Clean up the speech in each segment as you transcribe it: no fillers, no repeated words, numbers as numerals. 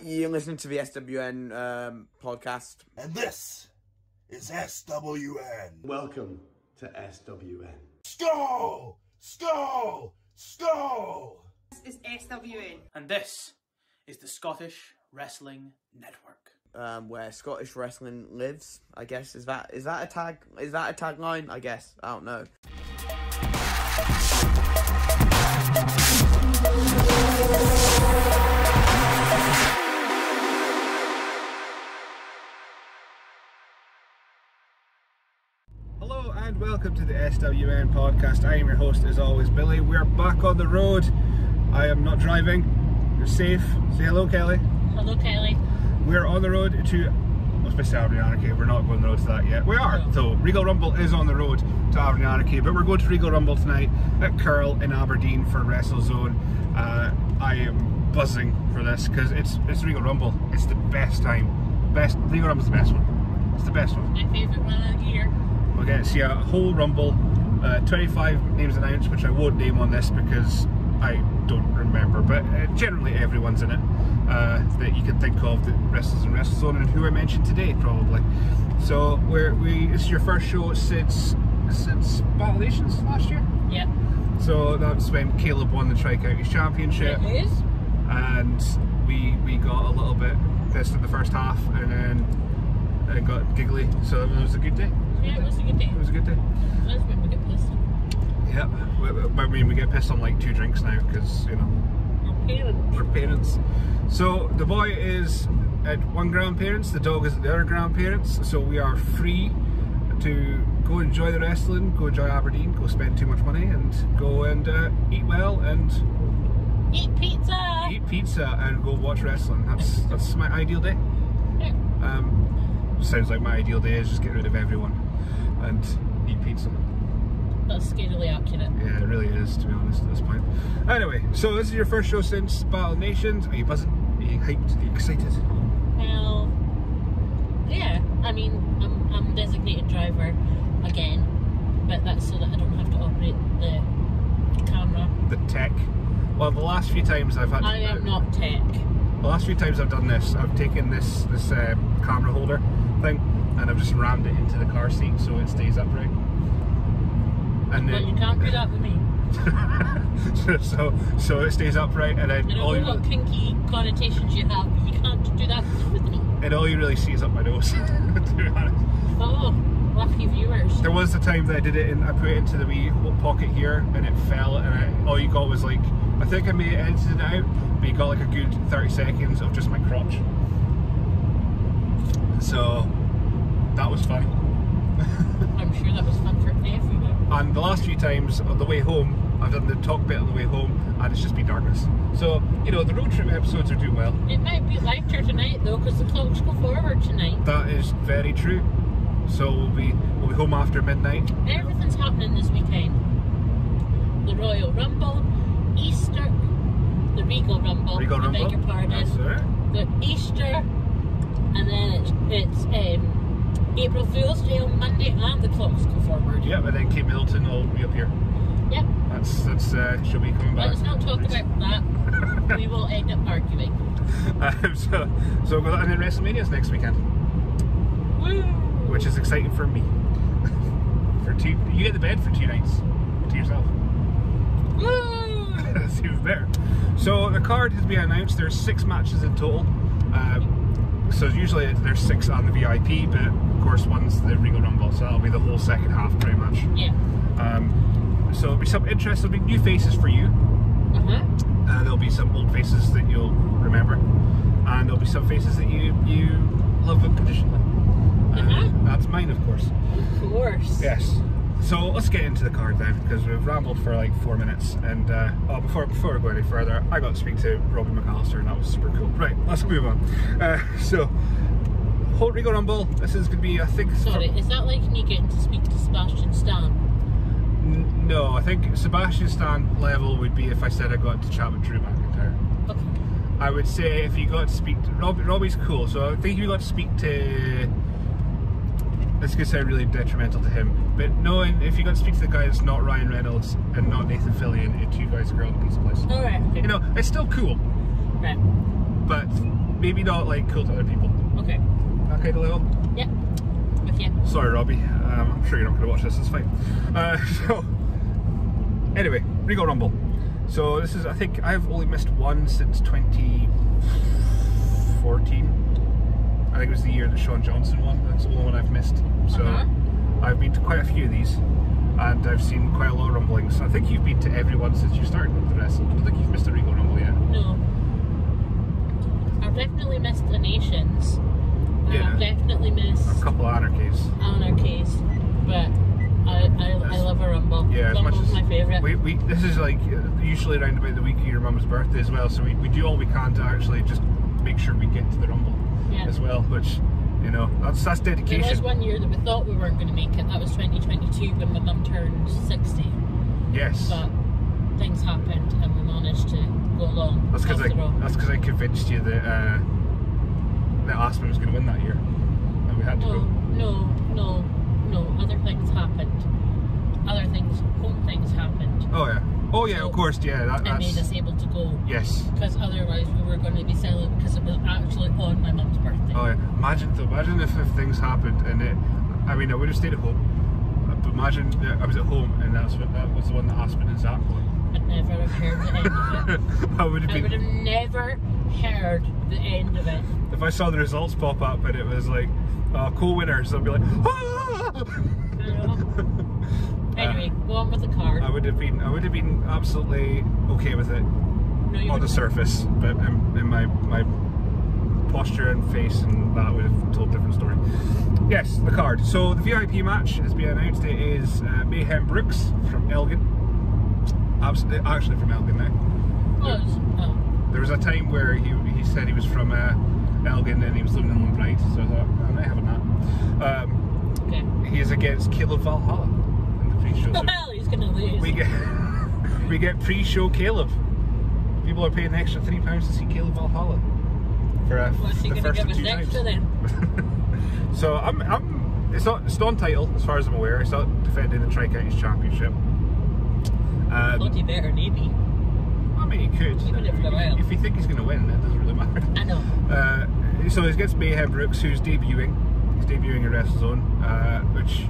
You're listening to the SWN podcast. And this is SWN. Welcome to SWN. Skull! Skull! Skull! This is SWN. And this is the Scottish Wrestling Network. Where Scottish wrestling lives, I guess. Is that a tagline? I guess. I don't know. Hello and welcome to the SWN podcast. I am your host as always, Billy. We're back on the road. I am not driving. You're safe. Say hello, Kelly. Hello, Kelly. We're on the road to, I was supposed to say Aberdeen Anarchy. We're not going on the road to that yet. We are, though. Regal Rumble is on the road to Aberdeen Anarchy, but we're going to Regal Rumble tonight at Curl in Aberdeen for WrestleZone. I am buzzing for this because it's Regal Rumble. It's the best time. Regal Rumble's the best one. It's the best one. My favourite one of the year. We're going to see a whole Rumble, 25 names announced, which I won't name on this because I don't remember, but generally everyone's in it that you can think of that wrestlers in WrestleZone and who I mentioned today probably. So this is your first show since Battle Nations last year? Yeah. So that's when Caleb won the Tri-Counties Championship. It is. And we got a little bit pissed in the first half and then got giggly, so it was a good day. It was a good day. It was a good day. It was when we get pissed. Yeah, I mean we get pissed on like 2 drinks now because, you know, we're parents. So the boy is at one grandparents, the dog is at the other grandparents, so we are free to go enjoy the wrestling, go enjoy Aberdeen, go spend too much money and go and eat well and eat pizza and go watch wrestling. That's my ideal day. Yeah. Sounds like my ideal day is just get rid of everyone and eat pizza. That's scarily accurate. Yeah, it really is, to be honest, at this point. Anyway, so this is your first show since Battle Nations. Are you buzzing? Are you hyped? Are you excited? Well, yeah. I mean, I'm designated driver again, but that's so that I don't have to operate the camera. The tech. Well, the last few times I've had to... I am not tech. The last few times I've done this, I've taken this camera holder thing and I've just rammed it into the car seat so it stays upright. And But you can't do that with me. so it stays upright and then I don't know what kinky connotations you have, but you can't do that with me. And all you really see is up my nose, to be honest. Oh, lucky viewers. There was the time that I did it and I put it into the wee pocket here and it fell and all you got was like, I think I may have edited it out, but you got like a good 30 seconds of just my crotch. So that was fun. I'm sure that was fun for everyone. And the last few times on the way home, I've done the talk bit on the way home and it's just been darkness. So, you know, the road trip episodes are doing well. It might be lighter tonight though, because the clocks go forward tonight. That is very true. So we'll be home after midnight. Everything's happening this weekend. The Royal Rumble, Easter, the Regal Rumble, I beg your pardon. That's right. The Easter, and then it's April Fool's Day on Monday, and the clocks go forward. Yep, and then Kate Middleton will be up here. Yep. That's she'll be coming back. Let's not talk about that. We will end up arguing. And then WrestleMania's next weekend. Woo! Which is exciting for me. You get the bed for 2 nights to yourself. Woo! That's even better. So the card has been announced. There's 6 matches in total. So usually there's 6 on the VIP, but of course one's the Regal Rumble, so that'll be the whole second half pretty much. Yeah. So there'll be some interest. There'll be new faces for you. There'll be some old faces that you'll remember, and there'll be some faces that you love unconditionally. That's mine, of course. Of course. Yes. So let's get into the card then, because we've rambled for like 4 minutes. And before we go any further, I got to speak to Robbie McAllister, and that was super cool. Right, let's move on. So, whole Regal Rumble. This is going to be, I think. Sorry, is that like me getting to speak to Sebastian Stan? No, I think Sebastian Stan level would be if I said I got to chat with Drew McIntyre. Okay. I would say if you got to speak to Robbie's cool. So I think if you got to speak to. This could sound really detrimental to him, but knowing if you got to speak to the guy that's not Ryan Reynolds and not Nathan Fillion in Two Guys, a Girl, and a Pizza Place. Alright. Okay. You know, it's still cool. Right. But maybe not like cool to other people. Okay. That kind of level. Yeah. With you. Sorry, Robbie. I'm sure you're not going to watch this. It's fine. So anyway, Regal Rumble. So this is, I think I've only missed one since 2014. I think it was the year that Shawn Johnson won. That's the only one I've missed. So I've been to quite a few of these, and I've seen quite a lot of rumblings. I think you've been to every one since you started with the wrestling. I don't think you've missed a Regal Rumble yet. No. I've definitely missed the Nations. Yeah. I've definitely missed A couple of Anarchies. But I love a Rumble. Yeah, as much Rumble's as my favourite. we this is like usually around about the week of your mum's birthday as well, so we do all we can to actually just make sure we get to the Rumble as well, which, you know, that's dedication. There was one year that we thought we weren't going to make it. That was 2022 when my mum turned 60. Yes. But things happened and we managed to go along. That's because I convinced you that that Aspen was going to win that year, and we had to go. No. Other things happened. Home things happened. Oh yeah, of course, yeah. That made us able to go. Yes. Because otherwise we were going to be celebrating because it was actually on my mum's birthday. Oh yeah. Imagine if things happened and I mean, I would have stayed at home. But imagine that I was at home and that was the one that Aspen and Zach won. I'd never have heard the end of it. I would have never heard the end of it. If I saw the results pop up and it was like co-winners, I'd be like, ah! Anyway, go on with the card. I would have been absolutely okay with it on the surface, but in my posture and face and that would have told a different story. Yes, the card. So the VIP match has been announced. It is Mayhem Brooks from Elgin. Actually from Elgin now. There was a time where he said he was from Elgin and he was living in Lombright, so I thought, I'm not having that. Okay. He is against Caleb Valhalla in the pre-show. So well, he's going to lose. We get pre-show Caleb. People are paying an extra £3 to see Caleb Valhalla for What's he the going to first give us 2 extra times. then? So it's not title as far as I'm aware. It's not defending the Tri-Counties Championship. Thought he better, maybe. I mean, he could. Even if for a while. If you think he's going to win, it doesn't really matter. I know. So he's against Mayhem Brooks, who's debuting. He's debuting at WrestleZone, which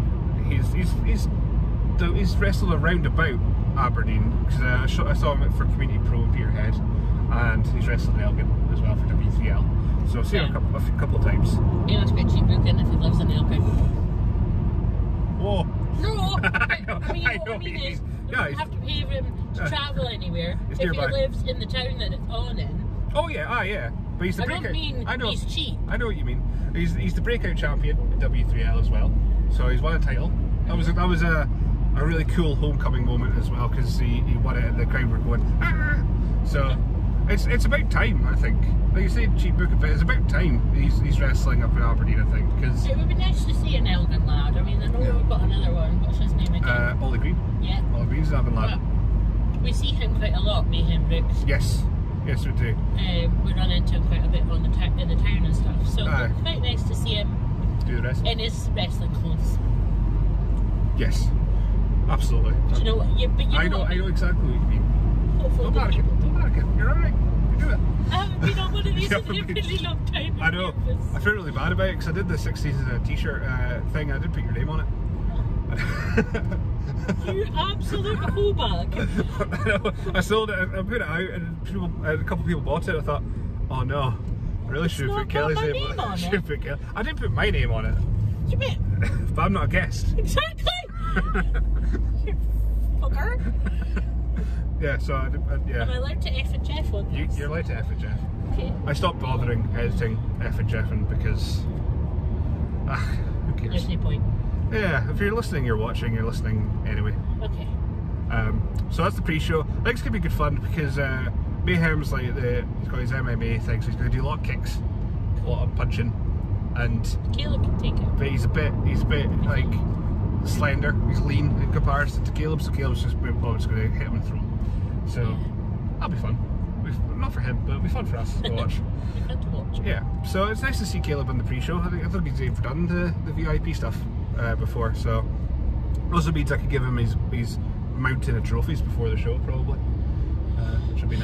he's wrestled around about Aberdeen, because I saw him for Community Pro in Peterhead, and he's wrestled in Elgin as well for W3L. So I've seen him a couple of times. He must be cheap booking if he lives in Elgin. Whoa. No, I know what I mean is, you don't have to pay him to travel anywhere if nearby. he lives in the town that it's on in. Oh yeah, but he's the breakout. I know he's cheap. I know what you mean. He's the breakout champion in W3L as well, so he's won a title. That was a really cool homecoming moment as well, because he won it and the crowd were going, ah! So it's about time, I think. Like you say, cheap book, but it's about time he's wrestling up in Aberdeen, I think, because It would be nice to see an Elgin lad. I mean, I know we've got another one. What's his name again? Ollie Green. Yeah. Ollie Green's an Aberdeen lad. But we see him quite a lot, Mayhem Brooks. Yes we do. We run into him quite a bit in the town and stuff. So it's quite nice to see him Do the rest. in his wrestling clothes. Yes, absolutely. Do you know what? I know exactly what you mean. Don't panic it. You're alright. You do it. I haven't been on one of these in a really long time. I know. I feel really bad about it because I did the 60s t-shirt thing. I did put your name on it. You absolute hoebag. I know. I sold it. I put it out, and a couple of people bought it. I thought, oh no, I really should have put Kelly's name on it. I didn't put my name on it. You bet. But I'm not a guest. Exactly. You fucker. Yeah. So yeah. Am I allowed to F and Jeff on this? You're allowed to F and Jeff. Okay. I stopped bothering editing F and Jeffing because who cares? There's no point. Yeah, if you're listening, you're watching, you're listening anyway. Okay. So that's the pre-show. I think it's gonna be good fun because Mayhem's like he's got his MMA thing, so he's gonna do a lot of kicks, a lot of punching, and Caleb can take it. but he's a bit like slender. He's lean in comparison to Caleb, so Caleb's just gonna hit him and throw him. So that'll be fun. Not for him, but it'll be fun for us to watch. It'll be fun to watch. Yeah, so it's nice to see Caleb in the pre-show. I think he's even done the VIP stuff before, so it also means I could give him his mountain of trophies before the show, probably, which would be nice.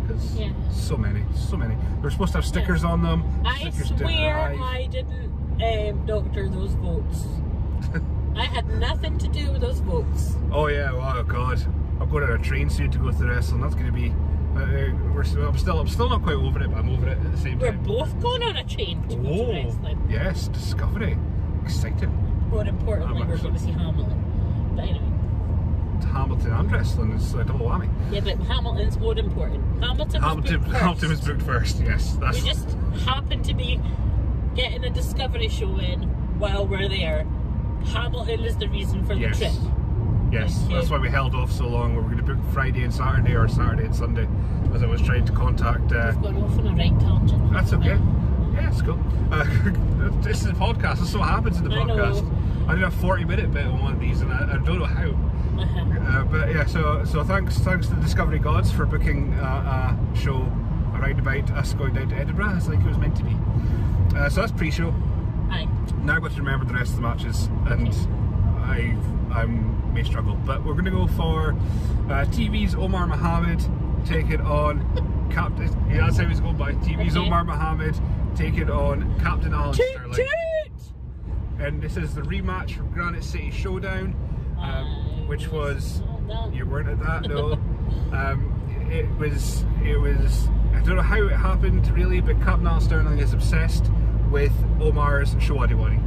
because Yeah. so many. They're supposed to have stickers on them. I Stickers didn't swear arrive. I didn't doctor those votes. I had nothing to do with those votes. Oh yeah, oh god. I'm going on a train soon to go to the wrestling. That's going to be. I'm still not quite over it, but I'm over it at the same We're time. both going on a train to go to Oh, wrestling. yes, Discovery. Exciting. More importantly, we're going to see Hamilton. But anyway. Hamilton and wrestling is a double whammy. Yeah, but Hamilton's more important. Hamilton Was booked first, yes. We just happen to be getting a Discovery show in while we're there. Hamilton is the reason for the Yes. trip. Yes, Thank you. that's why we held off so long. We were going to book Friday and Saturday, or Saturday and Sunday, as I was trying to contact. We've gone off on a right tangent. That's okay. Yeah, it's cool. This is a podcast. This is what happens in the I know. podcast. I did a 40-minute bit on one of these, and I don't know how. But yeah, so thanks to the Discovery Gods for booking a show around about us going down to Edinburgh. It's like it was meant to be. So that's pre-show. Aye. Now I've got to remember the rest of the matches, and I may struggle. But we're going to go for TV's Omar Mohammed taking on Captain. Yeah, that's how he's going by. TV's Okay. Omar Mohammed taking on Captain Alan Sterling. Toot! And this is the rematch from Granite City Showdown, which was you weren't at that, no. It was. I don't know how it happened really, but Captain Alan Sterling is obsessed with Omar's Shawadi Wadi.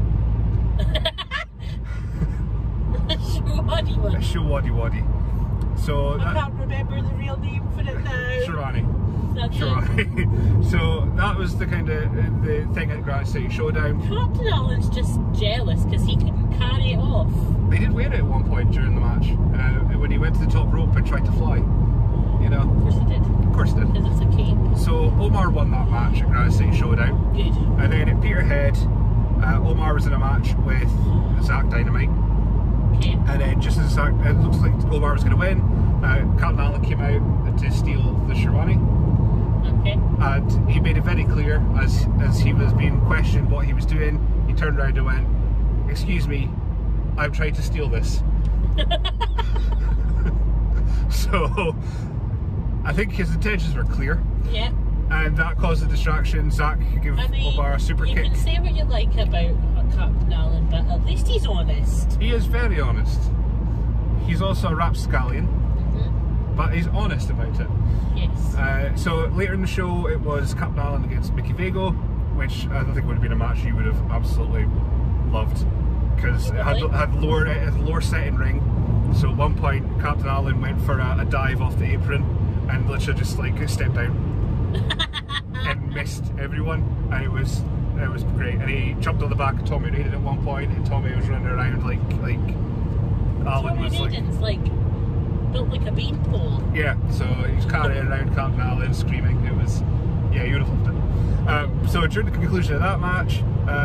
Shawadi Wadi. So I can't remember the real name for it now. Sharani. That's Sharani. So that was the kind of the thing at Granite City Showdown. Captain Alan's just jealous because he couldn't carry it off. They did wear it at one point during the match when he went to the top rope and tried to fly. You know. Of course he did. Of course he did. Because it's a cape. So Omar won that match at Granite City Showdown. Good. And then at Peterhead, Omar was in a match with Zach Dynamite. Okay. And then just as it looks like Omar was going to win, Captain Alan came out to steal the Sharani. Okay. And he made it very clear as he was being questioned what he was doing. He turned around and went, "Excuse me, I'm trying to steal this." So I think his intentions were clear. Yeah. And that caused a distraction. Zach could give Omar a super you kick. can say what you like about Captain Alan, but at least he's honest. He is very honest. He's also a rapscallion, but he's honest about it. Yes. So later in the show, it was Captain Alan against Mickey Vago, which I don't think would have been a match you would have absolutely loved, because it had lower setting ring. So at one point, Captain Alan went for a dive off the apron and literally just like stepped out and missed everyone, and it was great. And he jumped on the back of Tommy Hayden at one point, and Tommy was running around like Alan Tommy was Hayden's like built like a beanpole. Yeah, so he was carrying around Captain Alan screaming. It was, yeah, you would have loved it. So during the conclusion of that match,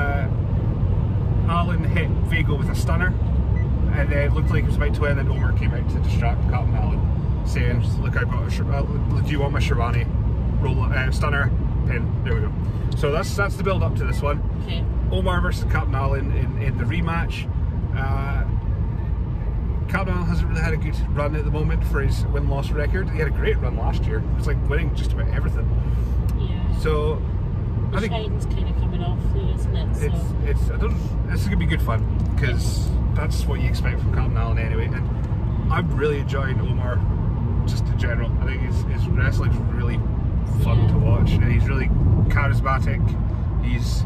Alan hit Vago with a stunner, and then it looked like he was about to win, and Omar came out to distract Captain Alan, saying, "Look, I've got do you want my Sharani? Roll stunner, pin, there we go." So that's the build up to this one. Okay. Omar versus Captain Alan in the rematch. Captain Alan hasn't really had a good run at the moment for his win-loss record. He had a great run last year. It was like winning just about everything. Yeah. So The I think shine's kind of coming off though, isn't it? So. this is gonna be good fun, because that's what you expect from Captain Alan anyway. And I'm really enjoying Omar just in general. I think his wrestling's really fun to watch, and he's really charismatic. He's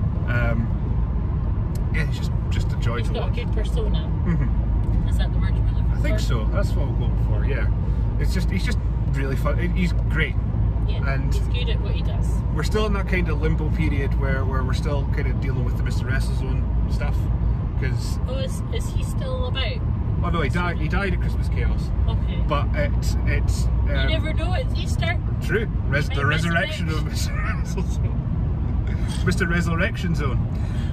he's just a joy He's to got watch. a good persona. Is that the word you were looking for? I think so. That's what we're going for. Yeah, he's just really fun. He's great. Yeah, And he's good at what he does. we're still in that kind of limbo period where we're still kind of dealing with the Mr. WrestleZone stuff, because Oh, is he still about? oh no, he died at Christmas Chaos, Okay. but it's You never know, it's Easter. true. The resurrection of Mr. WrestleZone. Mr. Resurrection Zone.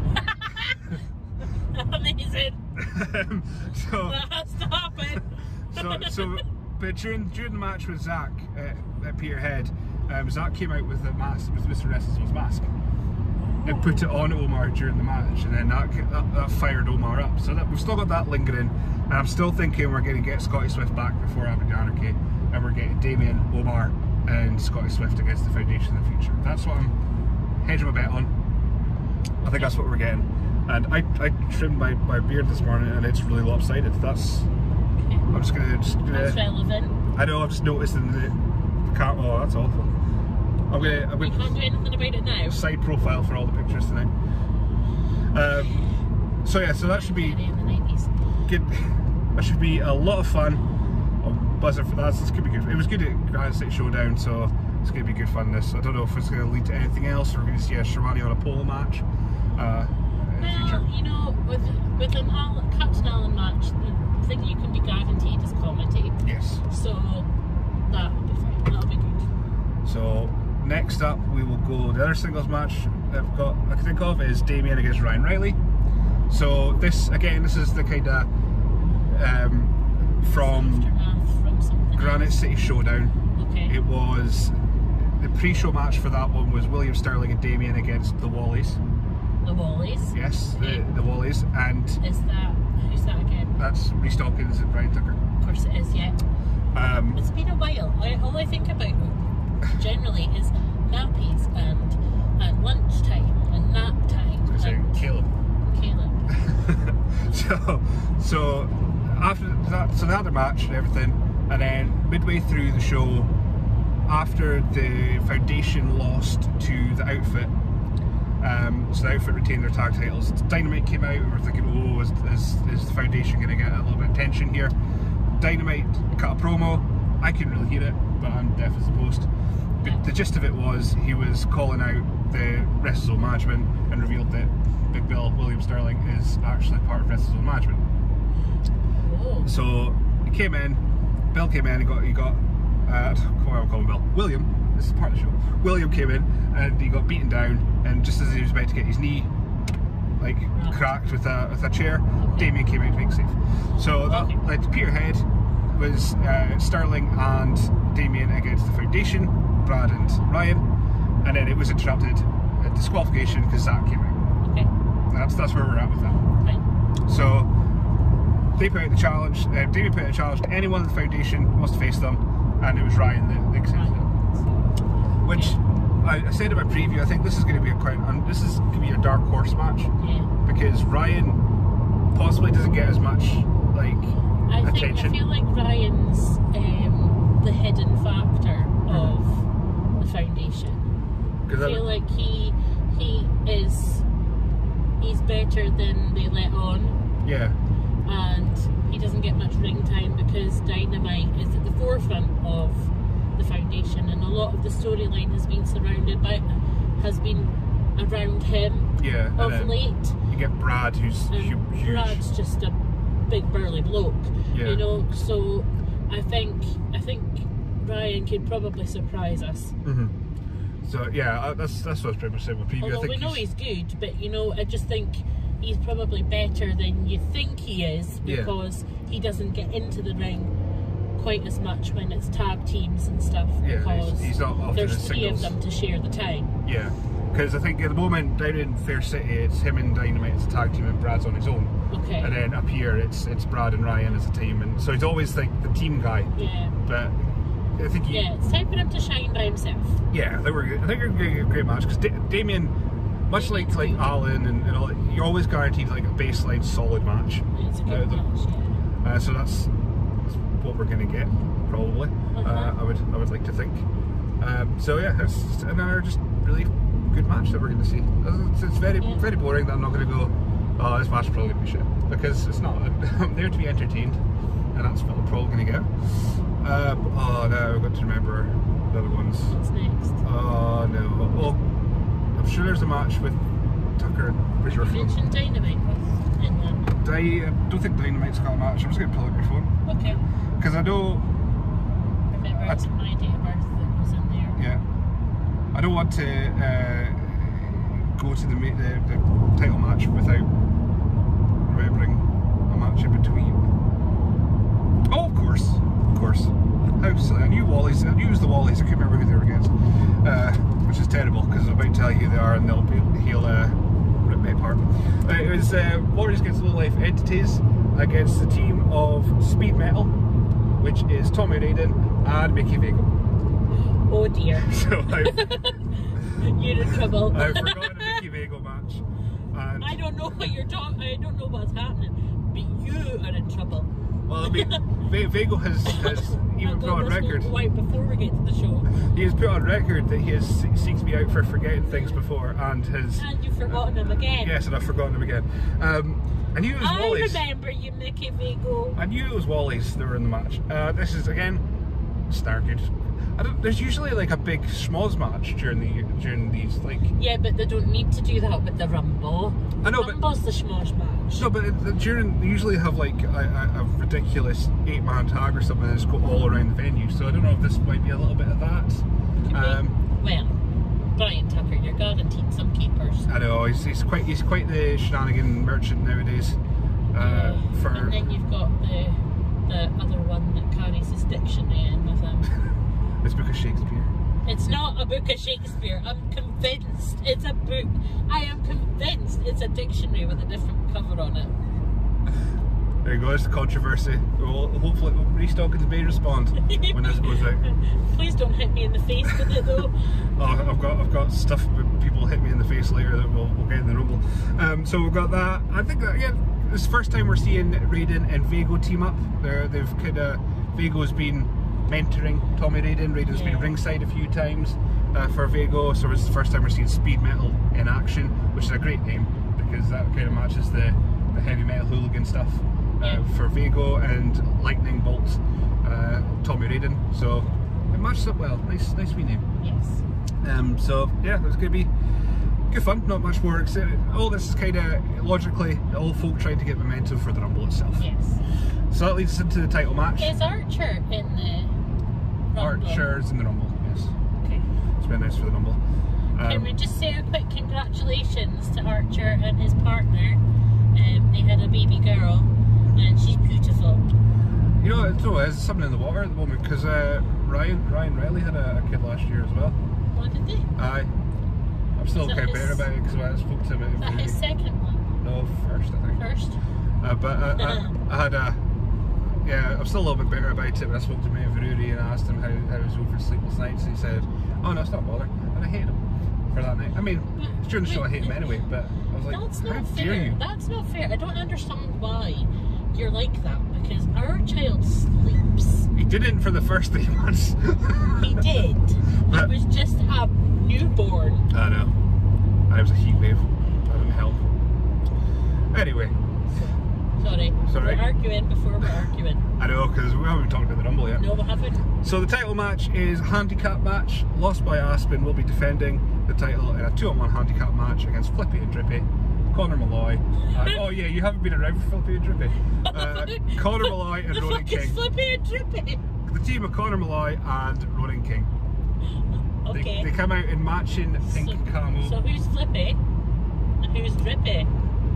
Amazing. So That has to happen. so but during the match with Zach at Peterhead, Zach came out with a mask, with Mr. WrestleZone's mask, and put it on Omar during the match, and then that fired Omar up. So that we've still got that lingering, and I'm still thinking we're going to get Scotty Swift back before Aberdeen Anarchy, and we're getting Damien, Omar, and Scotty Swift against the Foundation in the future. That's what I'm hedging my bet on. I think that's what we're getting. And I trimmed my beard this morning and it's really lopsided. That's... Okay. I'm just gonna... That's relevant. I know, I've just noticed in the car... Oh, that's awful. I'm gonna You can't do anything about it now. side profile for all the pictures tonight. So yeah, so that should be In the 90s. good. That should be a lot of fun. I'm buzzing for that. This could be good. It was good at Grand City Showdown, so it's going to be good fun. This. I don't know if it's going to lead to anything else, or we're going to see a Shirani on a pole match in the future. Well, you know, with an Captain Allen match, the thing you can be guaranteed is comedy. Yes. So that'll be fine. That'll be good. So next up, we will go. The other singles match I can think of is Damien against Ryan Riley. So this is the kind of from something Granite else. City Showdown. Okay. It was the pre-show match for that one was William Sterling and Damien against the Wallies. The Wallies. Yes, Okay. the Wallies, and Is that who's that again? that's Rhys Dawkins and Brian Tucker. Of course it is. Yeah. It's been a while. All I think about generally is nappies and lunchtime and nap time. I was gonna and say Caleb. Caleb. So after that, so they had their match and everything, and then midway through the show, after the Foundation lost to the Outfit, so the Outfit retained their tag titles. Dynamite came out, and we're thinking, oh, is the Foundation going to get a little bit of tension here? Dynamite cut a promo. I couldn't really hear it, but I'm deaf as a post. But the gist of it was he was calling out the WrestleZone management and revealed that Big Bill, William Sterling, is actually part of WrestleZone management. Oh. So he came in, Bill came in, he got I'll call him Bill. William, this is part of the show. William came in and he got beaten down, and just as he was about to get his knee like cracked with a chair, Damien came out to make save. So that led to Peterhead was Sterling and Damien against the Foundation, Brad and Ryan, and then it was interrupted at disqualification because Zach came out. Okay. That's where we're at with that. Fine. So they put out the challenge. Damien put out a challenge to anyone in the Foundation who wants to face them, and it was Ryan that accepted it. Which I said in my preview. I think this is going to be this is going to be a dark horse match. Yeah. Because Ryan possibly doesn't get as much attention. I feel like Ryan's the hidden factor of the Foundation. I feel like he's better than they let on. Yeah. And he doesn't get much ring time because Dynamite is at the forefront of the Foundation, and a lot of the storyline has been around him. Yeah. Of late. You get Brad, who's huge. Brad's just a big burly bloke. Yeah. You know, so I think Ryan could probably surprise us. Mm-hmm. So yeah, that's what I was pretty much saying with preview. Although I think we know he's good, but you know, I just think he's probably better than you think he is because he doesn't get into the ring quite as much when it's tag teams and stuff. Yeah, because he's not often there's in three of singles. them to share the time. Yeah, because I think at the moment down in Fair City, it's him and Dynamite as a tag team, and Brad's on his own. Okay. And then up here, it's Brad and Ryan as a team, and so he's always like the team guy. Yeah. But I think it's time for him to shine by himself. Yeah, I think we're going to get a great match because Damien, much like Alan and all, you're always guaranteed like a baseline solid match. It's a good match. Yeah. So that's what we're going to get probably. I would like to think. So yeah, it's just another just really good match that we're going to see. It's very boring that I'm not going to go, oh, this match is probably going to be shit, because it's not. I'm there to be entertained, and that's what I'm probably going to get. Oh no, I've got to remember the other ones. What's next? Oh no. Well, I'm sure there's a match with Tucker and Bridger. You mentioned Dynamite in that. I don't think Dynamite's got a match. I'm just going to pull up my phone. Okay. Because I know. Remember, it's my date of birth that was in there. Yeah. I don't want to go to the title match without remembering a match in between. Oh, of course. How silly. I knew it was the Wallies. I couldn't remember who they were against. Which is terrible because I'm about to tell you who they are and he'll rip me apart. It was Warriors Against Low Life Entities against the team of Speed Metal, which is Tommy Raiden and Mickey Vago. Oh dear. So You're in trouble. I've forgotten the Vicky Vago match. And I don't know what you're talking. I don't know what's happening, but you are in trouble. well, I mean, Vago has even put on record. Right before we get to the show. He has put on record that he has seeks me out for forgetting things before, and has. And you've forgotten him again. Yes, and I've forgotten him again. I knew it was Wally's. I remember you, Mickey Vago. I knew it was Wally's that were in the match. This is again Stargate. There's usually like a big schmoz match during these like. Yeah, but they don't need to do that with the Rumble. I know, Rumble's the schmoz match. No, but they usually have like a ridiculous 8-man tag or something that's go all around the venue. So I don't know if this might be a little bit of that. Well, Brian Tucker, you're guaranteed some keepers. I know he's quite the shenanigan merchant nowadays. And then you've got the other one that carries his dictionary in with him. This book of Shakespeare. It's not a book of Shakespeare. I'm convinced it's a book. I am convinced it's a dictionary with a different cover on it. There you go, it's the controversy. Well, hopefully Restockings may respond when this goes out. Please don't hit me in the face with it though. Oh, I've got stuff with people hit me in the face later that we'll get in the Rumble. So we've got that. I think that, yeah, this is the first time we're seeing Raiden and Vago team up. They've kind of, Vago's been mentoring Tommy Raiden. Raiden's been ringside a few times for Vago, so it's the first time we're seeing Speed Metal in action, which is a great name because that kind of matches the heavy metal hooligan stuff for Vago, and Lightning Bolt Tommy Raiden. So it matches up well. Nice wee name. Yes. So yeah, it's going to be good fun. Not much more excited. All this is kind of logically old folk trying to get momentum for the Rumble itself. Yes. So that leads us into the title match. Is Archer in the Rumble? Archer's in the Rumble, yes. Okay. It's been nice for the Rumble. Can we just say a quick congratulations to Archer and his partner? They had a baby girl, and she's beautiful. You know, there's something in the water at the moment, because Ryan Riley had a kid last year as well. What did they? Aye. I'm still kind of bitter about it because I spoke to him. Is that his second one? No, first, I think. First? But I had a... Yeah, I'm still a little bit bitter about it, but I spoke to him at Veruri and I asked him how he was over sleepless nights, and he said, oh no, it's not bother. And I hated him for that night. I mean, during the show I hate him anyway, but I was like, that's how not dare fair. you? That's not fair. I don't understand why you're like that, because our child sleeps. He didn't for the first 3 months. He did. It was just a newborn. I know. And it was a heat wave. That didn't help. Anyway. Sorry. We're arguing before we're arguing. I know, because we haven't talked about the Rumble yet. No, we haven't. So the title match is a handicap match. Lost by Aspen will be defending the title in a 2-on-1 handicap match against Flippy and Drippy, Connor Malloy. Oh yeah, you haven't been around for Flippy and Drippy. Connor Malloy and Ronan King. Flippy and Drippy. The team of Connor Malloy and Ronan King. Okay. They come out in matching pink camo. So who's Flippy and who's Drippy?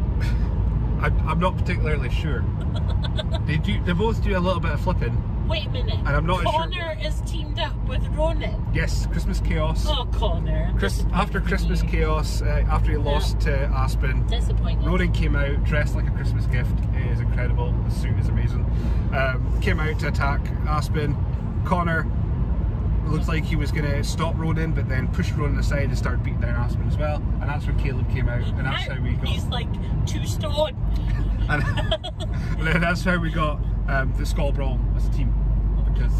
I'm not particularly sure. They both do a little bit of flipping. Wait a minute. And I'm not sure. Connor is teamed up with Ronan. Yes, Christmas Chaos. Oh, Connor. After Christmas Chaos, after he lost to Aspen, disappointed. Ronan came out dressed like a Christmas gift. It is incredible. The suit is amazing. Came out to attack Aspen. Connor looked like he was going to stop Ronan, but then pushed Ronan aside and started beating down Aspen as well. And that's when Caleb came out, and that's how we got. He's like 2 stone. And then that's how we got the Skull Brawl as a team, because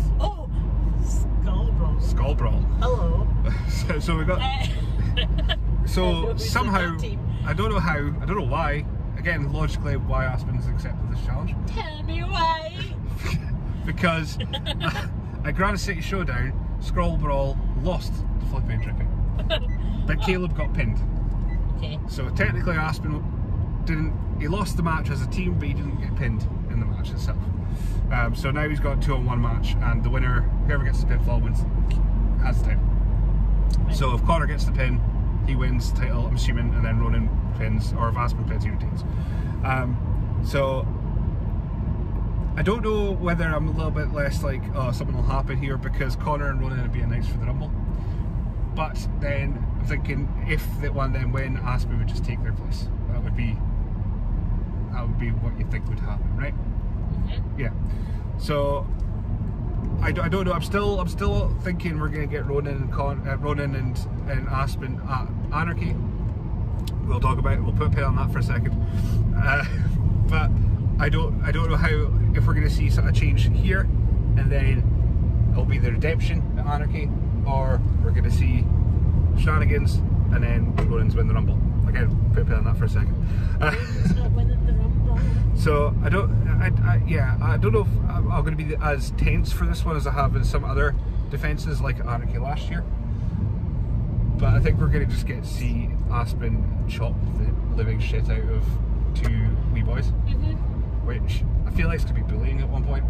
Skull Brawl. Hello. so we got. So somehow, I don't know how, I don't know why. Again, logically, why Aspen's accepted this challenge. Tell me why. Because at Granite City Showdown, Skull Brawl lost to Flippy and Drippy, but Caleb got pinned. Okay. So technically, Aspen didn't. He lost the match as a team, but he didn't get pinned in the match itself. So now he's got a 2-on-1 match, and the winner, whoever gets the pinfall, wins, has the title. Right. So if Connor gets the pin, he wins the title, I'm assuming, and then Ronan pins, or if Aspen pins, he retains. So I don't know whether I'm a little bit less like, oh, something will happen here, because Connor and Ronan would be nice for the Rumble. But then I'm thinking, if the one then win, Aspen would just take their place. That would be what you think would happen, right? Mm-hmm. Yeah. So I don't know. I'm still thinking we're gonna get Ronan and Aspen Anarchy. We'll talk about it. We'll put a pin on that for a second. But I don't know how, if we're gonna see a change here, and then it'll be the redemption at Anarchy, or we're gonna see shenanigans and then Ronan's win the Rumble. Again, put a pin on that for a second. Ronan's not winning the Rumble. So I don't know if I'm going to be as tense for this one as I have in some other defenses like Anarchy last year. But I think we're going to just get to see Aspen chop the living shit out of two wee boys, which I feel like it's going to be bullying at one point.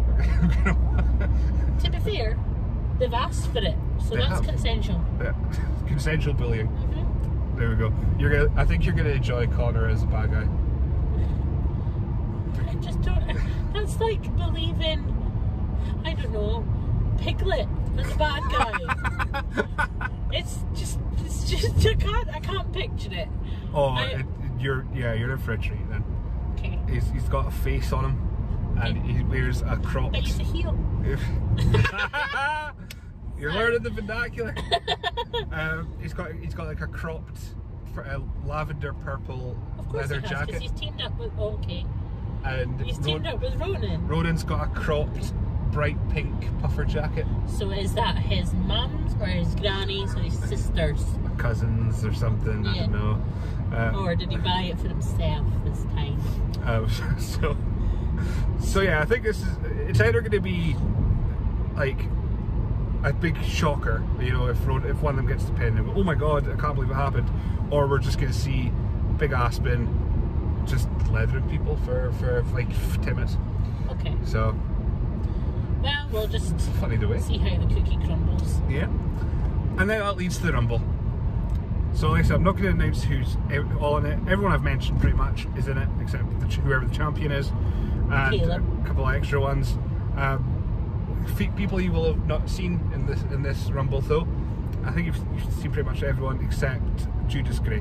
To be fair, they've asked for it, so that's consensual. Yeah. Consensual bullying. There we go. I think you're going to enjoy Connor as a bad guy. I just don't. That's like believing, I don't know, Piglet as a bad guy. it's just I can't picture it. Oh, you're in for a treat then. Okay. He's got a face on him, and he wears a cropped. But he's a heel. You're learning the vernacular. He's got like a cropped lavender purple leather jacket. Because he's teamed up with And he's teamed up with Ronan. Ronan's got a cropped bright pink puffer jacket. So is that his mum's or his granny's or his sister's? Cousins or something, I don't know. Or did he buy it for himself this time? So yeah, I think it's either going to be like a big shocker, you know, if one of them gets the pin and go, oh my god, I can't believe it happened, or we're just going to see Big Aspen just leathering people for like 10 minutes. Okay. So, well, we'll just funny the way. See how the cookie crumbles. Yeah. And then that leads to the Rumble. So like I said, I'm not going to announce who's all in it. Everyone I've mentioned pretty much is in it, except whoever the champion is, and Caleb. A couple of extra ones. People you will have not seen in this Rumble though. I think you've seen pretty much everyone except Judas Gray,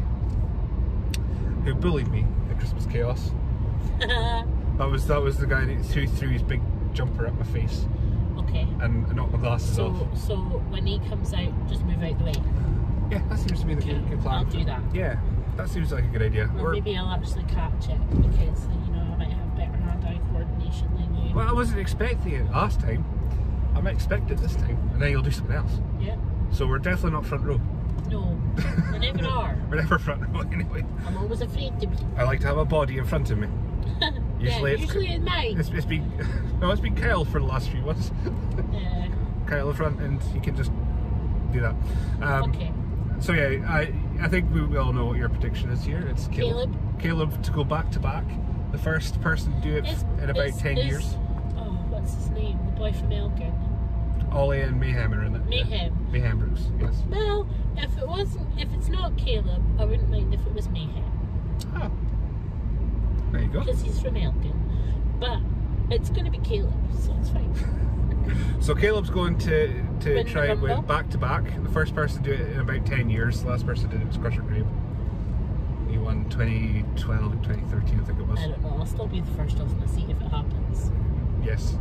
who bullied me at Christmas Chaos. that was the guy who threw his big jumper at my face. Okay. And knocked my glasses off. So when he comes out, just move out the way. Yeah, that seems to be the good plan. I'll do that. Yeah, that seems like a good idea. Or maybe I'll actually catch it because I might have better hand-eye coordination than you. Well, I wasn't expecting it last time. I might expect it this time, and then you'll do something else. Yeah. So we're definitely not front row. No, we never are. We're never front row anyway. I'm always afraid to be. I like to have a body in front of me. Usually it's mine. It's been Kyle for the last few ones. Yeah. Kyle in front, and he can just do that. Okay. So yeah, I think we all know what your prediction is here. It's Caleb. Caleb to go back to back. The first person to do it in about 10 years. Oh, what's his name? The boy from Elgin. Ollie and Mayhem are in it. Mayhem. Yeah. Mayhem Brooks, yes. Well, if it's not Caleb, I wouldn't mind if it was Mayhem. Oh. There you go. Because he's from Elgin. But it's going to be Caleb, so it's fine. So Caleb's going to try and win back to back. The first person to do it in about 10 years. The last person to do it was Crusher Grabe. He won 2012 and 2013, I think it was. I don't know. I'll still be the first off the seat if it happens. Yes.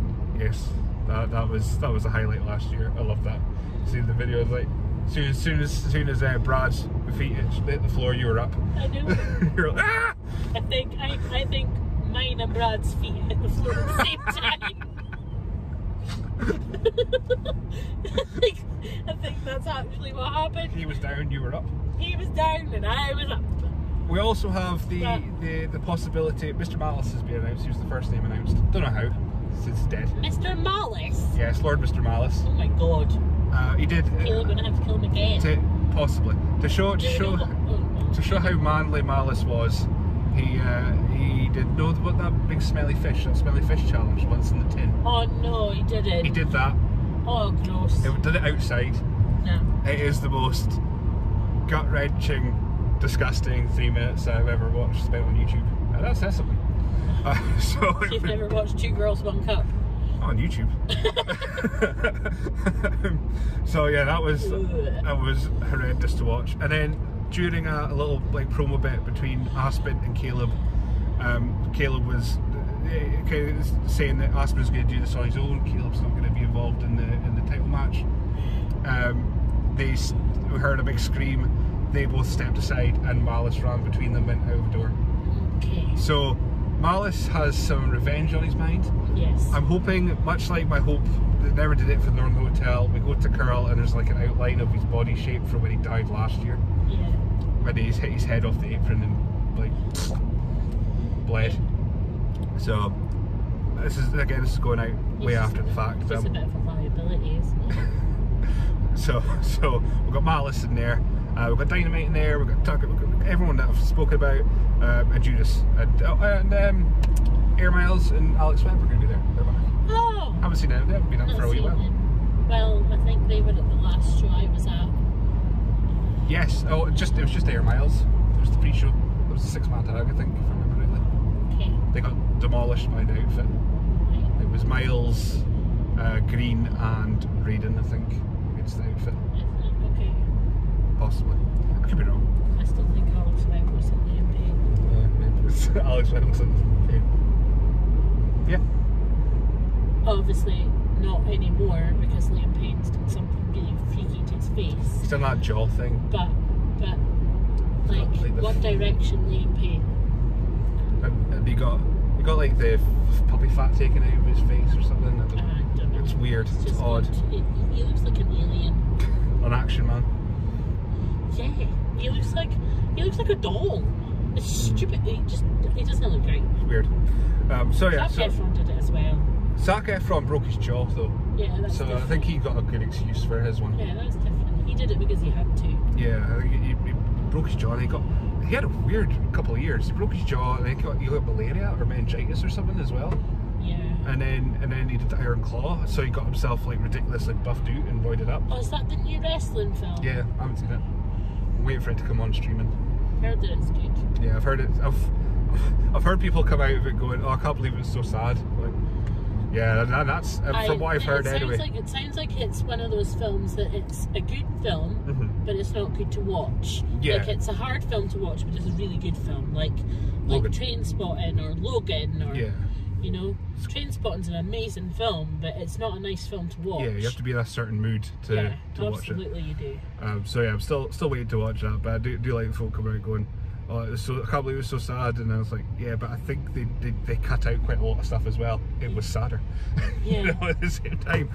That was a highlight last year. I love that. Seeing the video, like as soon as Brad's feet hit the floor, you were up. I know. You're like, ah! I think mine and Brad's feet hit the floor at the same time. I think that's actually what happened. He was down, you were up. He was down and I was up. We also have the possibility Mr. Malice has been announced. He was the first name announced. Don't know how, since he's dead. Mr. Malice? Yes, Lord Mr. Malice. Oh my god. He did. Caleb gonna have to kill him again. Possibly to show how manly Malice was. He did know what that big smelly fish challenge once in the tin. Oh no, he didn't. He did that. Oh, gross. He did it outside. No. It is the most gut-wrenching, disgusting 3 minutes I've ever watched spent on YouTube. And that says something. So you've never watched Two Girls, One Cup? On YouTube. So yeah, that was horrendous to watch. And then during a little like promo bit between Aspen and Caleb, Caleb was kind of saying that Aspen's going to do this on his own. Caleb's not going to be involved in the title match. We heard a big scream. They both stepped aside, and Malice ran between them, went out the door. Okay. So Malice has some revenge on his mind. Yes. I'm hoping, much like my hope that never did it for the Northern Hotel, we go to Curl and there's like an outline of his body shape from when he died last year. Yeah. When he's hit his head off the apron and like bled. So this is going out way after the fact. It's a bit of a liability, isn't it? So we've got Malice in there, we've got Dynamite in there, we've got Tucker, we've got everyone that I've spoken about, and Judas, and Air Miles and Alex Webb are going to be there. They're back. Oh! I haven't seen them, they haven't been up for a wee while. Well, I think they were at the last show I was at. Yes, it was just Air Miles. It was the pre-show. It was a 6-man tag, I think, if I remember rightly. Okay. They got demolished by the outfit. Right. It was Miles, Green and Raiden, I think, against the outfit. Okay. Possibly. I could be wrong. I still think Alex Webb was in the MP. Alex Reynolds. Yeah. Obviously not anymore because Liam Payne's done something really freaky to his face. He's done that jaw thing. But like what direction Liam Payne? And he got like the puppy fat taken out of his face or something. I don't know. It's weird. It's just odd. He looks like an alien. An action man. Yeah, he looks like a doll. It's stupid. He doesn't look great. It's weird. So yeah. Zac Efron did it as well. Zac Efron broke his jaw though. Yeah, that's so different. I think he got a good excuse for his one. Yeah, that's different. He did it because he had to. Yeah, I think he broke his jaw and he had a weird couple of years. He broke his jaw and then he got malaria or meningitis or something as well. Yeah. And then he did the Iron Claw, so he got himself like ridiculously buffed out and roided up. Oh, is that the new wrestling film? Yeah, I haven't seen it. I'm waiting for it to come on streaming. Heard that it's good. Yeah, I've heard it. I've heard people come out of it going, "Oh, I can't believe it's so sad." Like, yeah, that's from what I've heard anyway. It sounds like it's one of those films that it's a good film, but it's not good to watch. Yeah. Like it's a hard film to watch, but it's a really good film. Like Trainspotting or Logan or you know, Trainspotting's an amazing film, but it's not a nice film to watch. Yeah, you have to be in a certain mood to watch it. Absolutely, you do. So yeah, I'm still waiting to watch that, but I do like the folk coming out going, "Oh, it was so, I can't believe it was so sad," and I was like, yeah, but I think they cut out quite a lot of stuff as well. It was sadder, Yeah. you know, at the same time.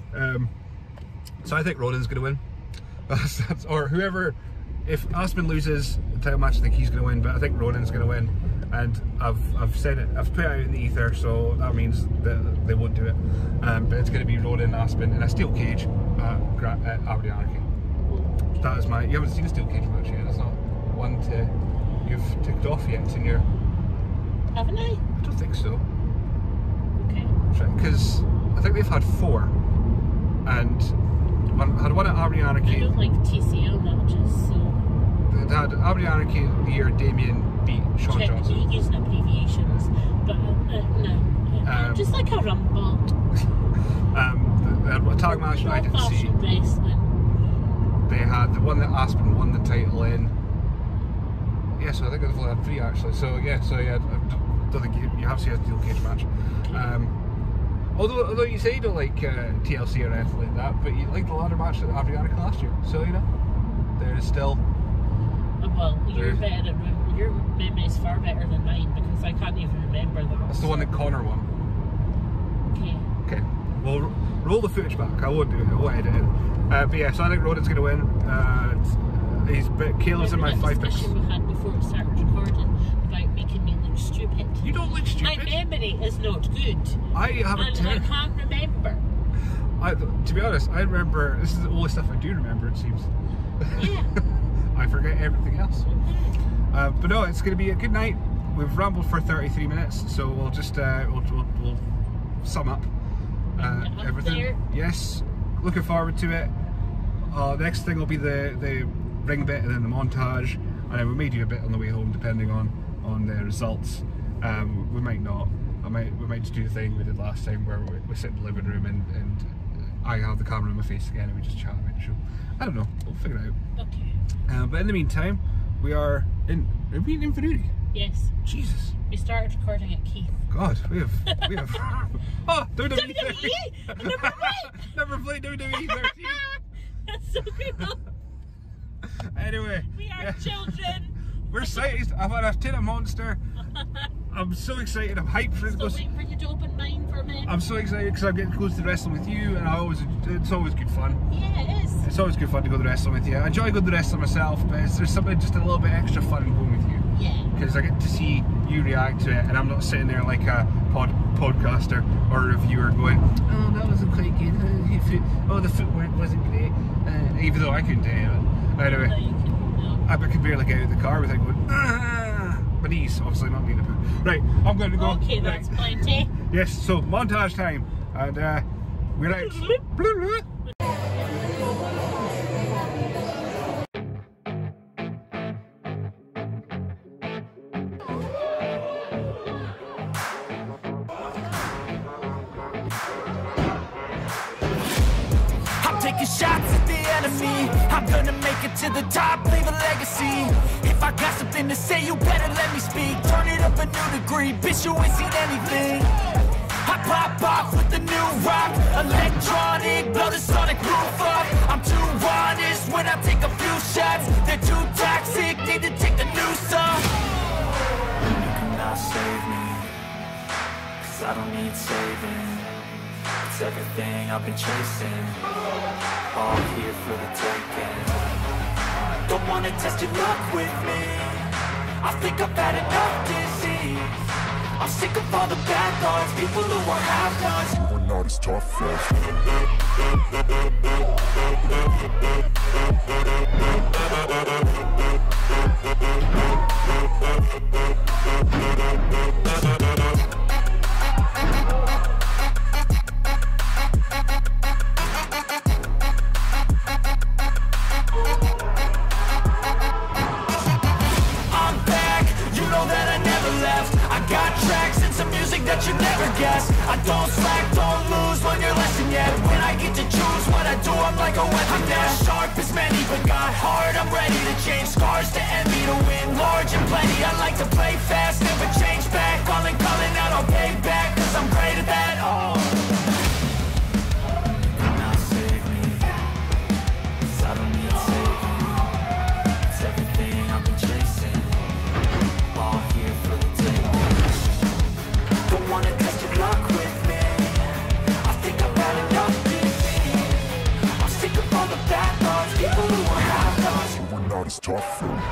So I think Ronan's going to win, or whoever. If Aspen loses the title match, I think he's going to win, but I think Ronan's going to win. And I've said it, I've put it out in the ether, so that means that they won't do it. But it's going to be Ronan, Aspen, in a steel cage at Aberdeen Anarchy. That is my. You haven't seen a steel cage match yet. That's not one you've ticked off yet in your. Haven't I? I don't think so. Okay. Because I think they've had 4, and had one at Aberdeen Anarchy. I don't like TCL matches, so. They had Aberdeen Anarchy the year Damien beat Sean Johnson. Check using abbreviations, but no. Just like a rumble. A tag match I didn't see. Wrestling. They had the one that Aspen won the title in. Yeah, so I think they've only had 3 actually. So yeah, I don't think you have seen a steel cage match. Although you say you don't like TLC or anything like that, but you liked the ladder match at Aberdeen Anarchy last year. So you know, there is still. Well, you're better at your memory is far better than mine because I can't even remember that. That's the one that Connor won. Okay. Okay. Well, roll the footage back. I won't do it. I won't edit it. But yeah, so I think Ronan's going to win. Caleb's in my 5 picks. Discussion we had before we started recording about making me look stupid. You don't look stupid. My memory is not good. I have and I can't remember. To be honest, I remember. This is the only stuff I do remember. It seems. Yeah. I forget everything else. But no, it's going to be a good night. We've rambled for 33 minutes, so we'll just we'll sum up everything. There. Yes, looking forward to it. Next thing will be the ring bit and then the montage, and then we may do a bit on the way home depending on the results. We might not. We might just do the thing we did last time where we sit in the living room and I have the camera in my face again and we just chat about the show. I don't know. We'll figure it out. Okay. But in the meantime, we are in Infinity. Yes. Jesus. We started recording at Keith. God, we have. Oh, WWE! WWE! Never played WWE 13. That's so cool. Anyway. We are children. We're excited. I've had a tin of Monster. I'm so excited. I'm hyped for it. Still waiting for you to open mine for a minute. I'm so excited because I'm getting close to wrestling with you, and it's always good fun. Yeah, it is. It's always good fun to go to wrestling with you. I enjoy going to wrestling myself, but there's something just a little bit extra fun in going with you. Yeah. Because I get to see you react to it, and I'm not sitting there like a podcaster or a reviewer going, oh, that wasn't quite good. Oh, the footwork wasn't great. Even though I couldn't do it. Anyway, No, you can, no. I could barely get out of the car without going, ah. My knees, obviously not me. Right, I'm going to go. Okay, that's plenty. Yes, so montage time, and we're out. I'm taking shots at the enemy. I'm gonna make it to the top, leave a legacy. If I got something to say, you better let me speak. Turn it up a new degree, bitch, you ain't seen anything. I pop off with the new rock, electronic, blow the sonic roof up. I'm too honest when I take a few shots. They're too toxic, need to take the noose off. You cannot save me, 'cause I don't need saving. It's everything I've been chasing, all here for the taking. Don't wanna test your luck with me, I think I've had enough disease. I'm sick of all the bad thoughts, people who are half-nots. You are not as tough that you never guess. I don't slack, don't lose, learn your lesson yet. When I get to choose what I do, I'm like a weapon. I'm not sharp as many, but got hard. I'm ready to change scars to envy, to win large and plenty. I like to play fast, never change back. Calling out, I'll pay back, 'cause I'm great at that. Oh, now save me, 'cause I don't need saving. It's everything I've been chasing, all here for the taking. Don't wanna test your luck with me, I think I've had enough disease. I'm sick of all the bad thoughts, people who are half-nots. You are not as tough.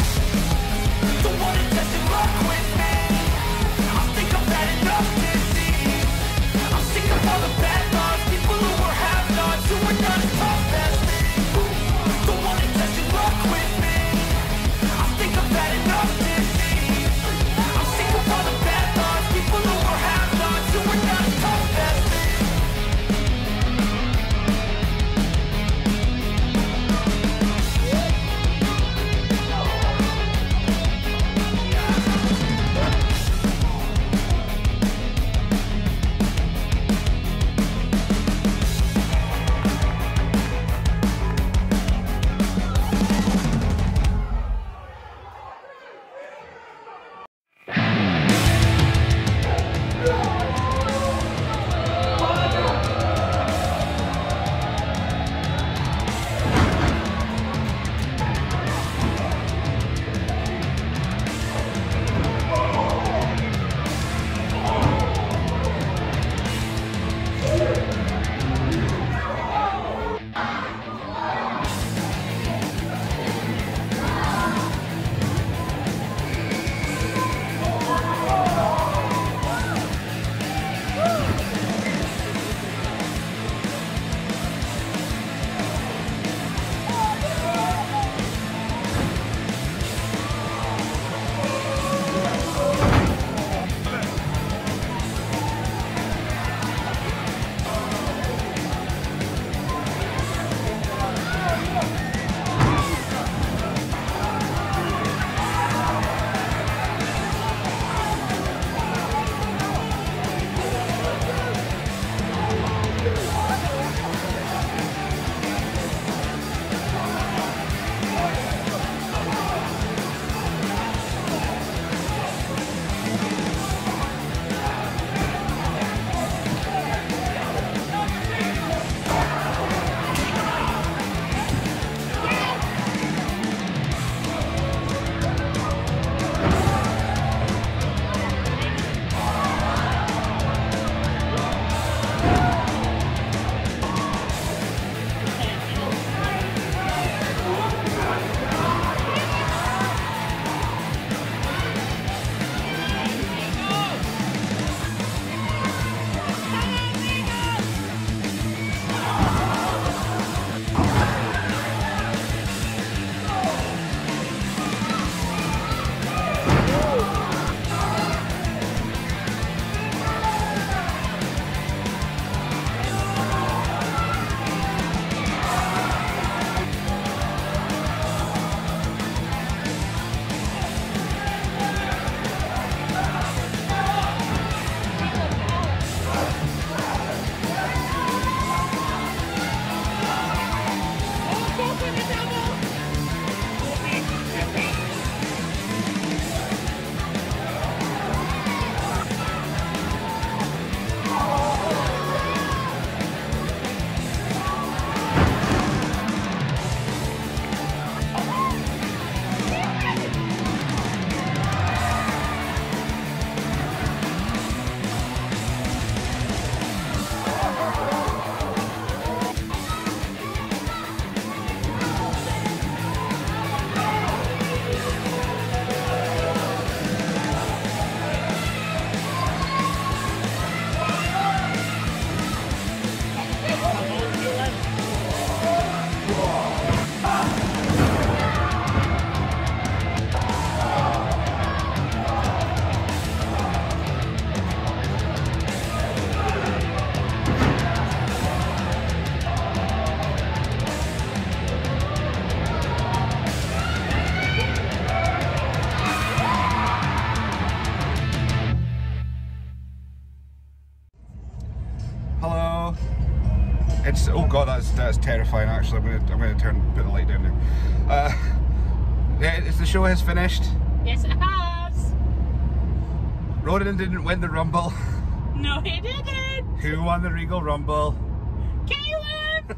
It's oh god, that's terrifying. Actually, I'm gonna put the light down now. The show has finished. Yes, it has. Ronan didn't win the Rumble. No, he didn't. Who won the Regal Rumble? Caleb.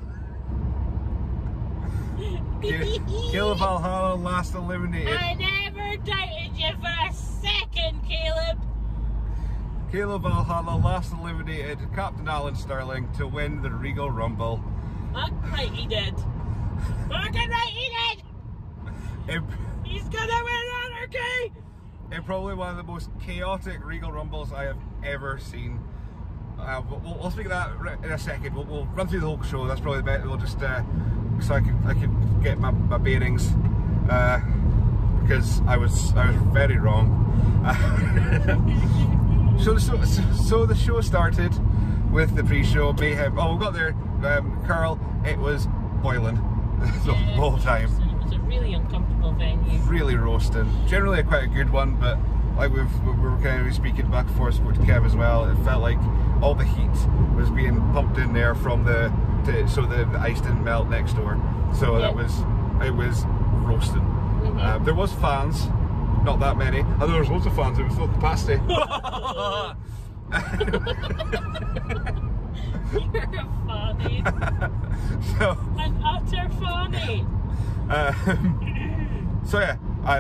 Caleb Valhalla last eliminated. I never doubted you for a second, Caleb. Caleb Valhalla last eliminated Captain Alan Sterling to win the Regal Rumble. Fucking right he did. Fucking right he did. He's gonna win Anarchy. In probably one of the most chaotic Regal Rumbles I have ever seen. We'll speak of that in a second. We'll run through the whole show. That's probably the best. We'll just so I can get my bearings because I was very wrong. So the show started with the pre-show mayhem. Oh, we got there. Carl, it was boiling the whole time. It was a really uncomfortable venue. Really roasting. Generally quite a good one, but like we were kind of speaking back and forth with Kev as well. It felt like all the heat was being pumped in there from so the ice didn't melt next door. So it was roasting. Mm-hmm. There was fans, not that many. Although there was loads of fans. It was full capacity. You're funny. An utter funny. So yeah,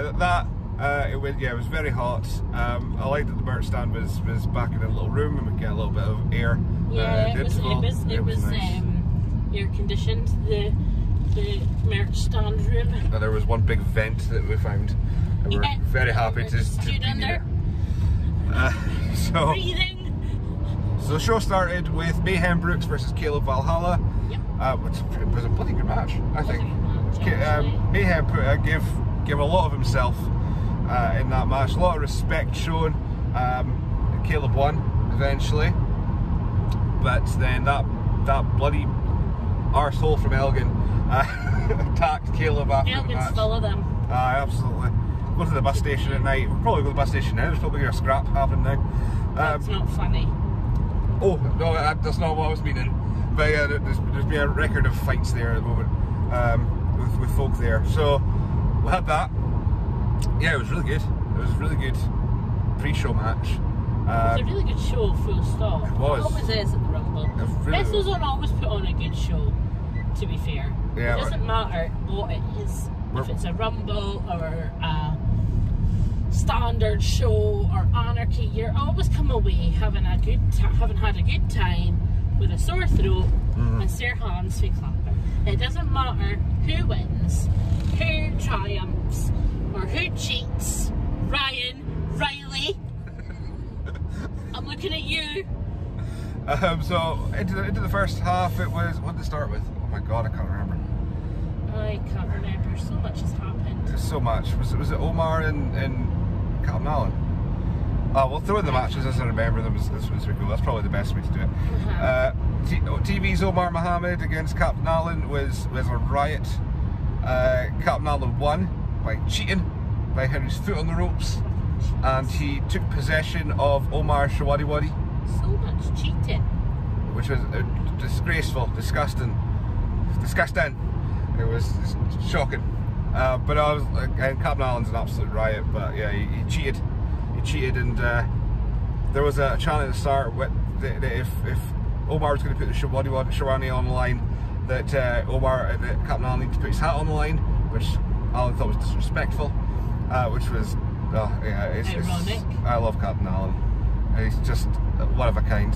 it was very hot. I liked that the merch stand was back in a little room and we get a little bit of air. Yeah, it was nice. Air conditioned. The merch stand room. There was one big vent that we found. And we're very happy to be there. Breathing. So the show started with Mayhem Brooks versus Caleb Valhalla. Yep. Which was a bloody good match, I think. Match, Mayhem gave a lot of himself in that match. A lot of respect shown. Caleb won eventually, but then that bloody arsehole from Elgin attacked Caleb after the match. Elgin's full of them. Absolutely. Go to the bus station at night. We'll probably go to the bus station now. There's probably a scrap happening now. That's not funny. Oh no, that's not what I was meaning. But yeah, there's been a record of fights there at the moment with folk there. So we had that. Yeah, it was really good. It was a really good pre-show match. It was a really good show, full stop. It was. It always is at the Rumble. WrestleZone always put on a good show, to be fair. Yeah, it doesn't matter what it is. If it's a Rumble or a standard show or Anarchy, you're always come away having had a good time with a sore throat and sore hands for clapping. It doesn't matter who wins, who triumphs, or who cheats. Ryan, Riley, I'm looking at you. So into the first half, it was what did it start with? Oh my god, I can't remember. I can't remember. So much has happened. There's so much. Was it Omar and Captain Allen? Oh, we'll throw in the matches as I remember them as we go. That's probably the best way to do it. TV's Omar Muhammad against Captain Allen was a riot. Captain Allen won by cheating, by having his foot on the ropes, and he took possession of Omar's Shawadi Wadi. So much cheating. Which was disgraceful, disgusting. It was shocking. But and Captain Allen's an absolute riot. But yeah, he cheated. He cheated, and there was a chant at the start that if Omar was going to put the Shawani on the line, that Captain Allen needed to put his hat on the line, which Allen thought was disrespectful. Which was ironic. I love Captain Allen. He's just one of a kind.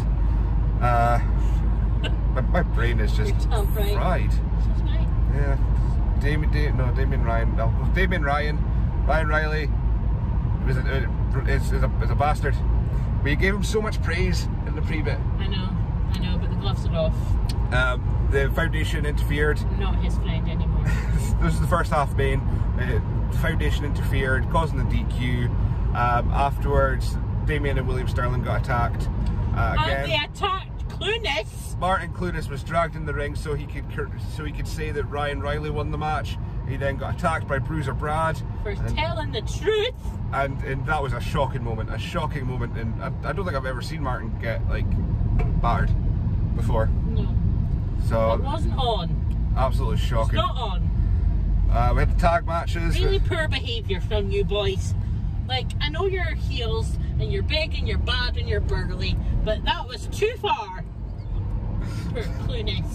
My brain is just fried. Yeah, Damien Ryan Riley is a bastard. But you gave him so much praise in the pre-bit. I know, but the gloves are off. The Foundation interfered. Not his friend anymore. This is the first half main. The Foundation interfered, causing the DQ. Afterwards, Damien and William Sterling got attacked. Again. And they attacked Clunas. Martin Clunas was dragged in the ring so he could say that Ryan Riley won the match. He then got attacked by Bruiser Brad for telling the truth. And that was a shocking moment, and I don't think I've ever seen Martin get like battered before. No. So It wasn't on. absolutely It's shocking. not on. We had the tag matches. Really poor behaviour from you boys. Like, I know you're heels and you're big and you're bad and you're burly, but that was too far. Poor clueless.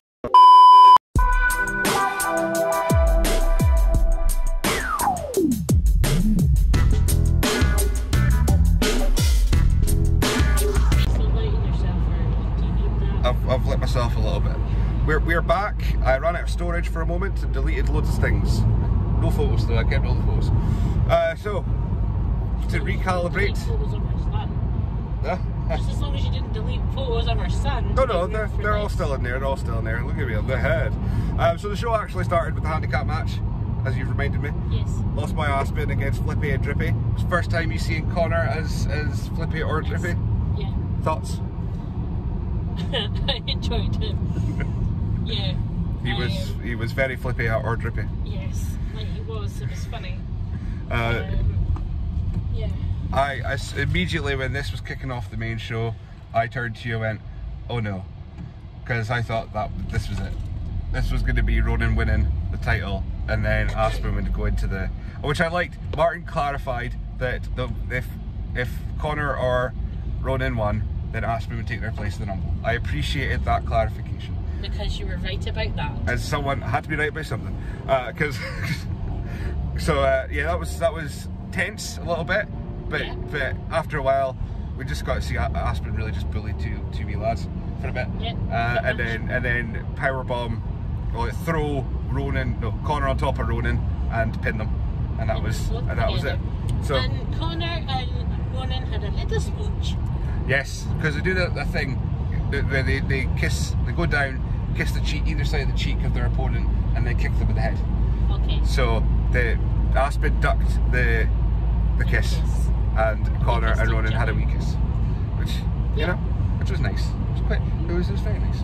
I've lit myself a little bit. We're back. I ran out of storage for a moment and deleted loads of things. No photos though, I kept all the photos. So, to recalibrate. Photos of our son. Just as long as you didn't delete photos of our son. No, they're all still in there, they're all still in there. Look at me on the head. So the show actually started with the handicap match, as you've reminded me. Yes. Lost by Aspen against Flippy and Drippy. It's the first time you seen Connor as Flippy or Drippy. Yeah. Thoughts? I enjoyed him. Yeah. He was very Flippy or Drippy. Yes, like he was. It was funny. Yeah. I immediately, when this was kicking off the main show, I turned to you and went, oh no, because I thought that this was it. This was going to be Ronan winning the title and then Aspen would go into the, which I liked. Martin clarified that if Connor or Ronan won, then Aspen would take their place in the Rumble. I appreciated that clarification. Because you were right about that. As someone had to be right about something, because yeah, that was tense a little bit, but after a while, we just got to see Aspen really just bully two wee lads for a bit, and then powerbomb, or throw Connor on top of Ronan and pin them, and that was it. So and Connor and Ronan had a little smooch. Yes, because they do the thing where they kiss, they go down, kiss the cheek, either side of the cheek of their opponent, and then kick them in the head. Okay. So the Aspen ducked the kiss, and Connor and Ronan had a wee kiss, which you know, which was nice. It was very nice.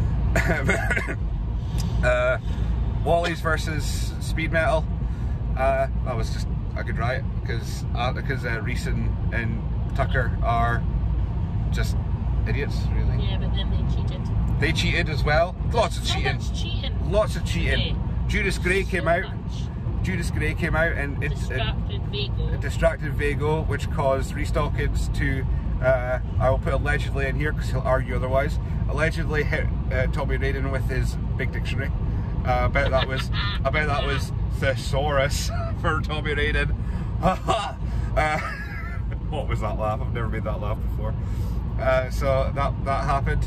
Yeah. Wally's versus Speed Metal. That was just a good riot because Reese and Tucker are just idiots, really. Yeah, but then they cheated. They cheated as well. Lots of cheating. Lots of cheating. Yeah. Judas Gray came out. Judas Gray came out and it distracted Vago, which caused Reese Dawkins to, I will put allegedly in here because he'll argue otherwise, allegedly hit Tommy Raiden with his big dictionary. I bet that was thesaurus for Tommy Raiden. What was that laugh? I've never made that laugh before. So that happened.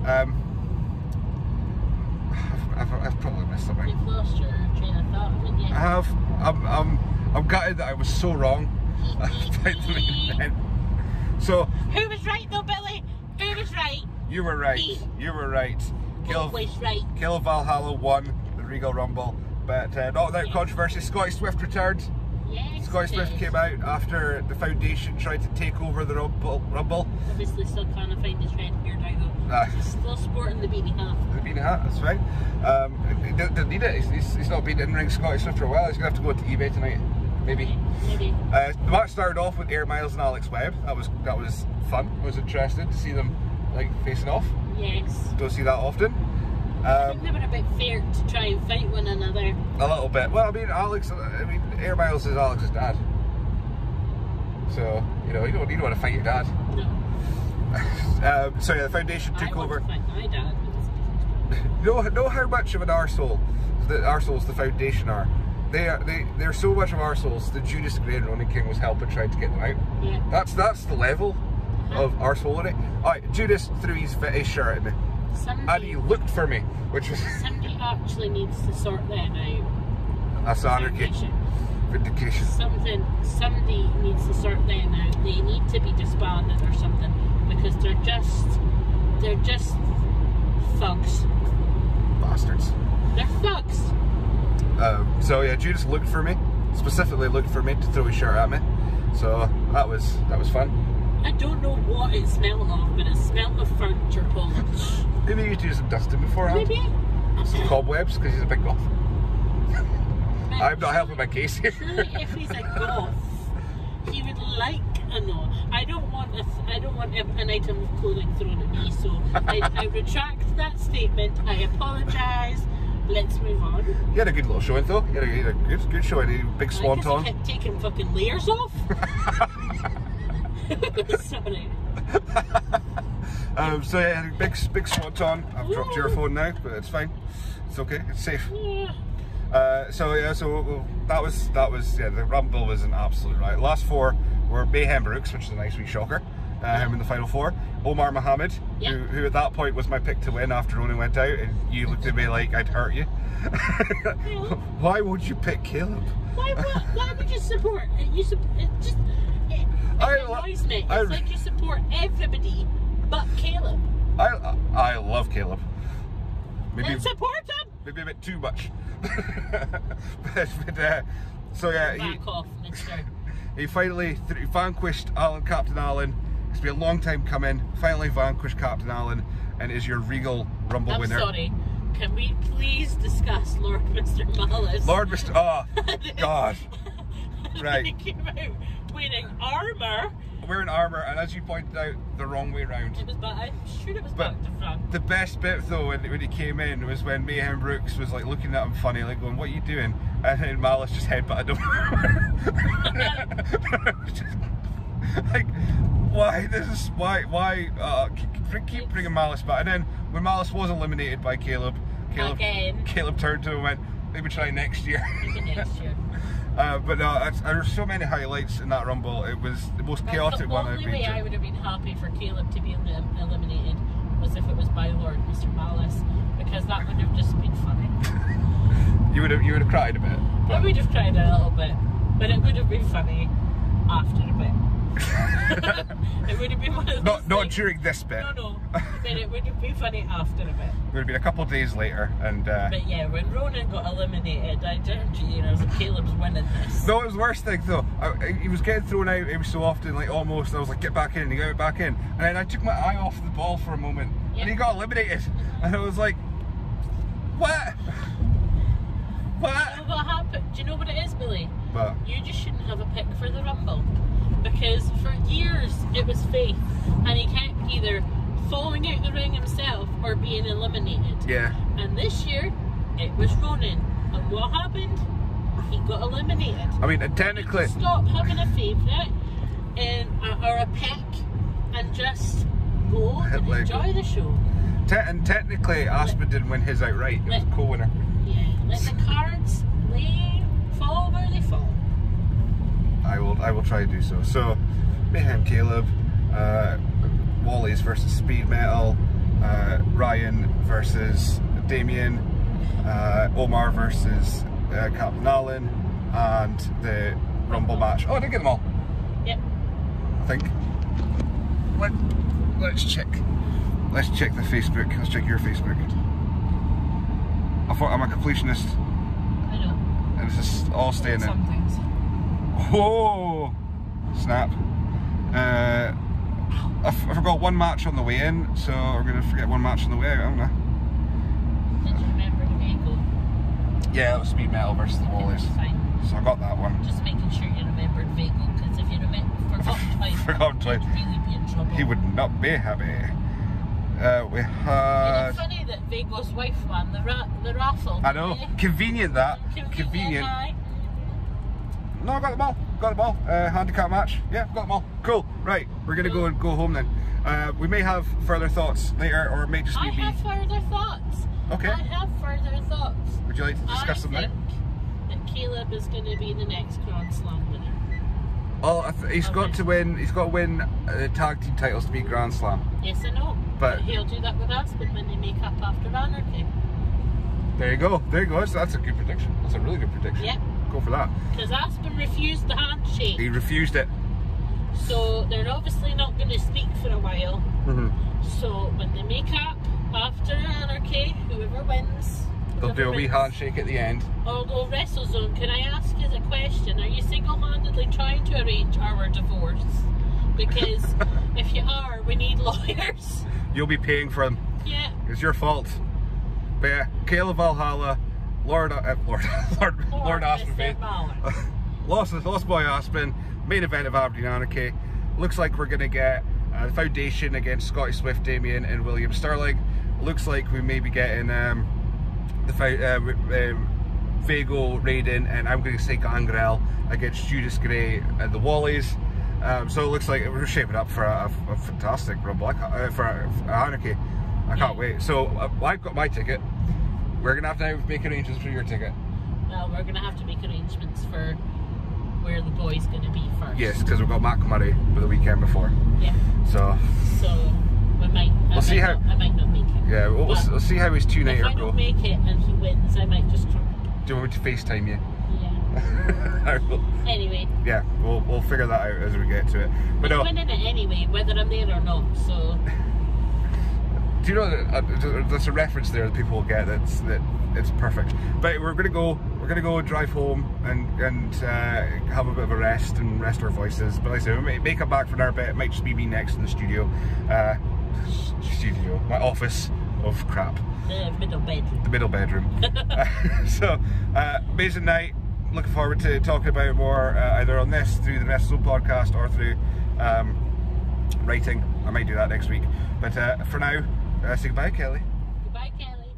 I've probably missed something. You've lost your train of thought, haven't you? I have. I'm gutted that I was so wrong about the main event. So who was right though, Billy? Who was right? You were right. You were right. Always right. Kill Valhalla won the Regal Rumble, but not without controversy. Scotty Swift returned. Yes, Scotty Swift came out after the Foundation tried to take over the Rumble. Obviously still trying to find his red hair now though. He's still sporting the beanie hat. The beanie hat, that's fine. He didn't need it. He's not been in ring Scotty Swift for a while. He's going to have to go to eBay tonight. Maybe. The match started off with Air Miles and Alex Webb. That was fun. I was interested to see them like facing off. Yes. Don't see that often. I think they were a bit fair to try and fight one another. A little bit. Well, I mean, Air Miles is Alex's dad. So, you don't want to fight your dad. No. So yeah, the Foundation took over. I want to fight my dad. know how much of an arseholes the Foundation are. They're so much of arseholes that Judas Gray and Ronan King was helping trying to get them out. Yeah. That's the level of arseholery. Alright, Judas threw his shirt at me. And he looked for me, which was... Somebody actually needs to sort that out. That's anarchy. Vindication. Somebody needs to sort them out. They need to be disbanded or something because they're just thugs. Bastards. They're thugs. So yeah, Judas looked for me, specifically looked for me to throw his shirt at me. So that was fun. I don't know what it smelled of, but it smelled of furniture polish. Maybe you used to do some dusting beforehand. Maybe. Some cobwebs because he's a big goth. I'm not helping my case here. Surely if he's a goth, he would like a no. I don't want an item of clothing thrown at me, so I retract that statement. I apologise. Let's move on. You had a good little showing though. You had a good showing. A big swanton. I kept taking fucking layers off. Sorry. So yeah, big swanton. I've dropped your phone now, but it's fine. It's okay. It's safe. Yeah. So that was the Rumble was an absolute riot. Last four were Mayhem Brooks, which is a nice wee shocker. Him in the final four. Omar Muhammad, who at that point was my pick to win after Ronan went out, and you looked at me like I'd hurt you. Why would you pick Caleb? Why would you support? It annoys me. It's like you support everybody but Caleb. I love Caleb. Maybe support him. Maybe a bit too much. So yeah, back off, mister. He finally vanquished Captain Allen. It's been a long time coming. Finally vanquished Captain Allen and is your Regal Rumble winner. I'm sorry. Can we please discuss Lord Mr. Malice? Lord Mr. Oh, God. Right. He came out wearing armour. Wearing armour, and as you pointed out, the wrong way round. It was I'm sure it was back to front. The best bit though, when he came in, was when Mayhem Brooks was like looking at him funny, like going, "What are you doing?" And then Malice just headbutted him. Like, why? Keep bringing Malice back. And then when Malice was eliminated by Caleb turned to him and went, "Maybe try next year." Maybe next year. But no, there were so many highlights in that Rumble. It was the most chaotic one I've been to. The only way I would have been happy for Caleb to be eliminated was if it was by Lord Mr. Malice, because that would have just been funny. You would have cried a bit. I would have cried a little bit, but it would have been funny after a bit. It would have been one of those not during this bit. No. But it would have been funny after a bit. It would have been a couple of days later, and. But yeah, when Ronan got eliminated, I turned to you and I was like, "Caleb's winning this." No, it was the worst thing though. He was getting thrown out every so often, like almost. I was like, "Get back in," and he got back in, and then I took my eye off the ball for a moment, and he got eliminated, and I was like, "What? What?" You know what happened? Do you know what it is, Billy? What? You just shouldn't have a pick for the Rumble. Because for years it was Faith, and he kept either falling out the ring himself or being eliminated. Yeah. And this year it was Ronan, and what happened? He got eliminated. I mean, technically, stop having a favourite or a pick and just go and enjoy the show. And technically, Aspen didn't win his outright. It was a co-winner. Yeah. Let the cards fall where they fall. I will try to do so. So, Mayhem Caleb, Wally's versus Speed Metal, Ryan versus Damien, Omar versus Captain Allen, and the Rumble match. Oh, I did get them all. Yep. I think. Let's check. Let's check the Facebook. Let's check your Facebook. I thought I'm a completionist. I know. And it's just all staying in. Some things. Whoa! Snap. I forgot one match on the way in, so we're going to forget one match on the way out, haven't I? Did you remember the vehicle? Yeah, it was Speed Metal versus the Wallies. Fine. So I got that one. Just making sure you remembered vehicle, because if you forgot twice, you'd really be in trouble. He would not be happy. We had... It's funny that Vago's wife won the raffle. I know. Convenient that. Convenient. No, I got them all. Got them all. Handicap match. Yeah, got them all. Cool. Right, we're gonna go home then. We may have further thoughts later, or it may just be me. I have further thoughts. Okay. I have further thoughts. Would you like to discuss them now? I think that Caleb is going to be the next Grand Slam winner. Oh, he's got to win. He's got to win the tag team titles to be Grand Slam. Yes, I know. But he'll do that with Aspen when they make up after Anarchy. There you go. There you go. That's a good prediction. That's a really good prediction. Yep. Go for that. Because Aspen refused the handshake. He refused it. So they're obviously not going to speak for a while. Mm-hmm. So when they make up after Anarchy, whoever wins, they'll do a wee handshake at the end. Although WrestleZone, can I ask you a question? Are you single-handedly trying to arrange our divorce? Because if you are, we need lawyers. You'll be paying for them. Yeah. It's your fault. But yeah, Caleb Valhalla, Lord Aspen Faith. Lost Boy Aspen, main event of Aberdeen Anarchy. Looks like we're going to get the Foundation against Scotty Swift, Damien and William Sterling looks like we may be getting the fight Vago, Raiden, and I'm going to say Gangrel against Judas Gray and the Wallies. So it looks like we're shaping up for a fantastic Rumble, for Anarchy. I can't wait. So I've got my ticket. We're going to have to make arrangements for your ticket. Well, we're going to have to make arrangements for where the boy's going to be first. Yes, because we've got Matt Murray for the weekend before. Yeah. So we might. We'll see how. I might not make it. Yeah, we'll see how his two-nighter go. If I don't make it and he wins, I might just. Do you want me to FaceTime you? Yeah. Anyway. Yeah, we'll figure that out as we get to it. But I'm winning it anyway, whether I'm there or not. So. Do you know that there's a reference there that people will get that it's perfect. But we're gonna go drive home and have a bit of a rest and rest our voices. But like I say, we may come back for another bit. It might just be me next in the studio, my office of crap. The middle bedroom. The middle bedroom. So amazing night. Looking forward to talking about it more either on this through the WrestleZone podcast or through writing. I might do that next week. But for now. Say goodbye, Kelly. Goodbye, Kelly.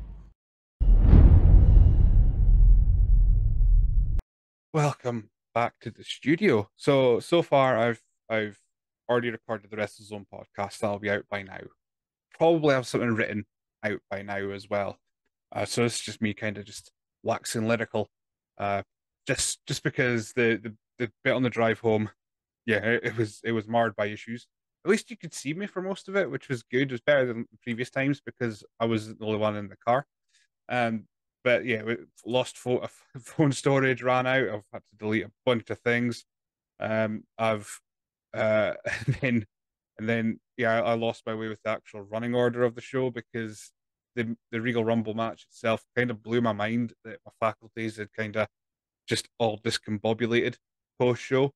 Welcome back to the studio. So far, I've already recorded the WrestleZone podcast. That'll be out by now. Probably have something written out by now as well. So it's just me kind of just waxing lyrical. Just because the bit on the drive home, yeah, it was marred by issues. At least you could see me for most of it, which was good. It was better than previous times because I was the only one in the car. But yeah, we lost phone storage, ran out. I've had to delete a bunch of things. I've and then yeah, I lost my way with the actual running order of the show because the Regal Rumble match itself kind of blew my mind that my faculties had kind of just all discombobulated post show.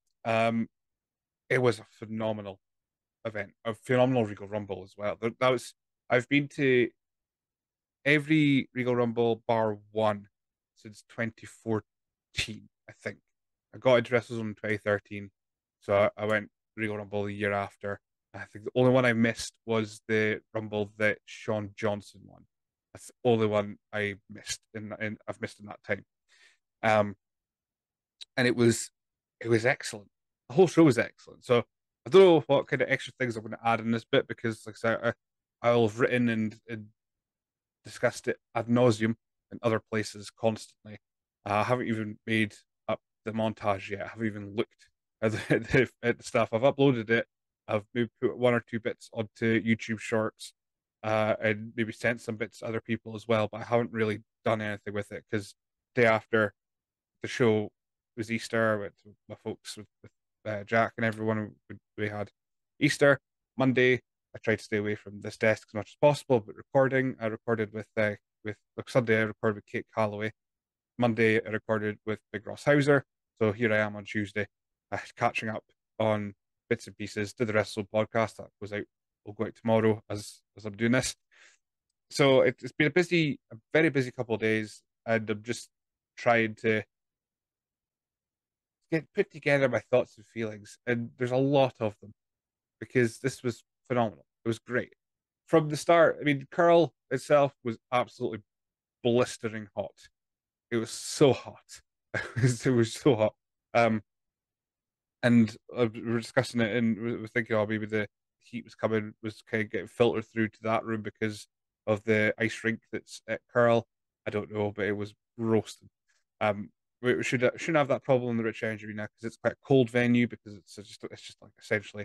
It was a phenomenal event, a phenomenal Regal Rumble as well. I've been to every Regal Rumble bar one since 2014, I think. I got into WrestleZone in 2013, so I went Regal Rumble the year after. I think the only one I missed was the Rumble that Shawn Johnson won. That's the only one I missed, and I've missed in that time. And it was excellent. The whole show was excellent. So I don't know what kind of extra things I'm going to add in this bit because, like I said, I'll have written and discussed it ad nauseum in other places constantly. I haven't even made up the montage yet. I haven't even looked at the stuff. I've uploaded it. I've maybe put one or two bits onto YouTube Shorts and maybe sent some bits to other people as well, but I haven't really done anything with it because day after the show was Easter. I went to my folks with Jack and everyone. We had Easter. Monday, I tried to stay away from this desk as much as possible, but I recorded with Sunday, I recorded with Kate Calloway. Monday, I recorded with Big Ross Hauser. So here I am on Tuesday, catching up on bits and pieces. Did the WrestleZone podcast that goes out, will go out tomorrow as I'm doing this. So it's been a very busy couple of days, and I'm just trying to put together my thoughts and feelings, and there's a lot of them because this was phenomenal. It was great from the start. I mean, Curl itself was absolutely blistering hot. It was so hot. It was so hot. And we were discussing it, and we were thinking, oh, maybe the heat was kind of getting filtered through to that room because of the ice rink that's at Curl. I don't know, but it was roasting. We shouldn't have that problem in the Rich Energy Arena because it's quite a cold venue because it's just like essentially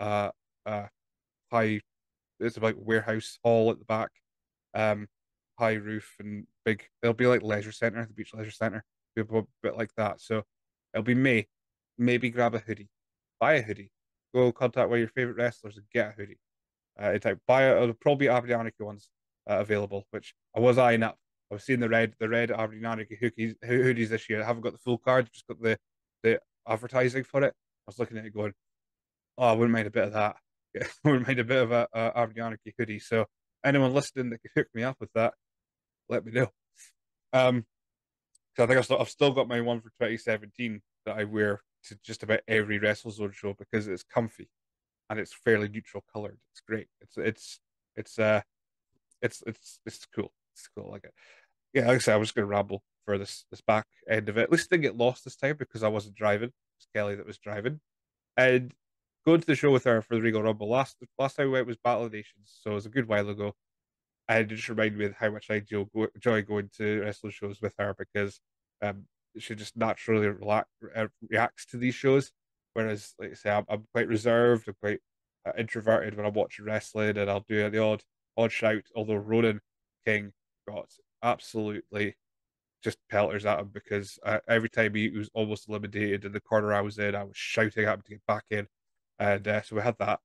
high. It's like warehouse hall at the back, high roof and big. It'll be like leisure center, the beach leisure center, be a bit like that. So it'll be May. Maybe grab a hoodie, buy a hoodie, go contact one of your favorite wrestlers and get a hoodie. It'll probably be Aberdeen Anarchy ones available, which I was eyeing up. I was seeing the red Aberdeen Anarchy hoodies this year. I haven't got the full card, just got the advertising for it. I was looking at it going, oh, I wouldn't mind a bit of that. Yeah, I wouldn't mind a bit of a Aberdeen Anarchy hoodie. So anyone listening that could hook me up with that, let me know. So I think I've still got my one for 2017 that I wear to just about every WrestleZone show because it's comfy and it's fairly neutral colored. It's great. it's cool. It's cool. Like it. Yeah, like I said, I was just gonna ramble for this back end of it. At least I didn't get lost this time because I wasn't driving. It was Kelly that was driving. And going to the show with her for the Regal Rumble last time we went was Battle of the Nations, so it was a good while ago. And it just reminded me of how much I enjoy going to wrestling shows with her because um, she just naturally reacts to these shows. Whereas, like I say, I'm quite reserved, I'm quite introverted when I'm watching wrestling, and I'll do the odd shout. Although Ronan King got absolutely just pelters at him because every time he was almost eliminated in the corner I was in, I was shouting at him to get back in, and so we had that.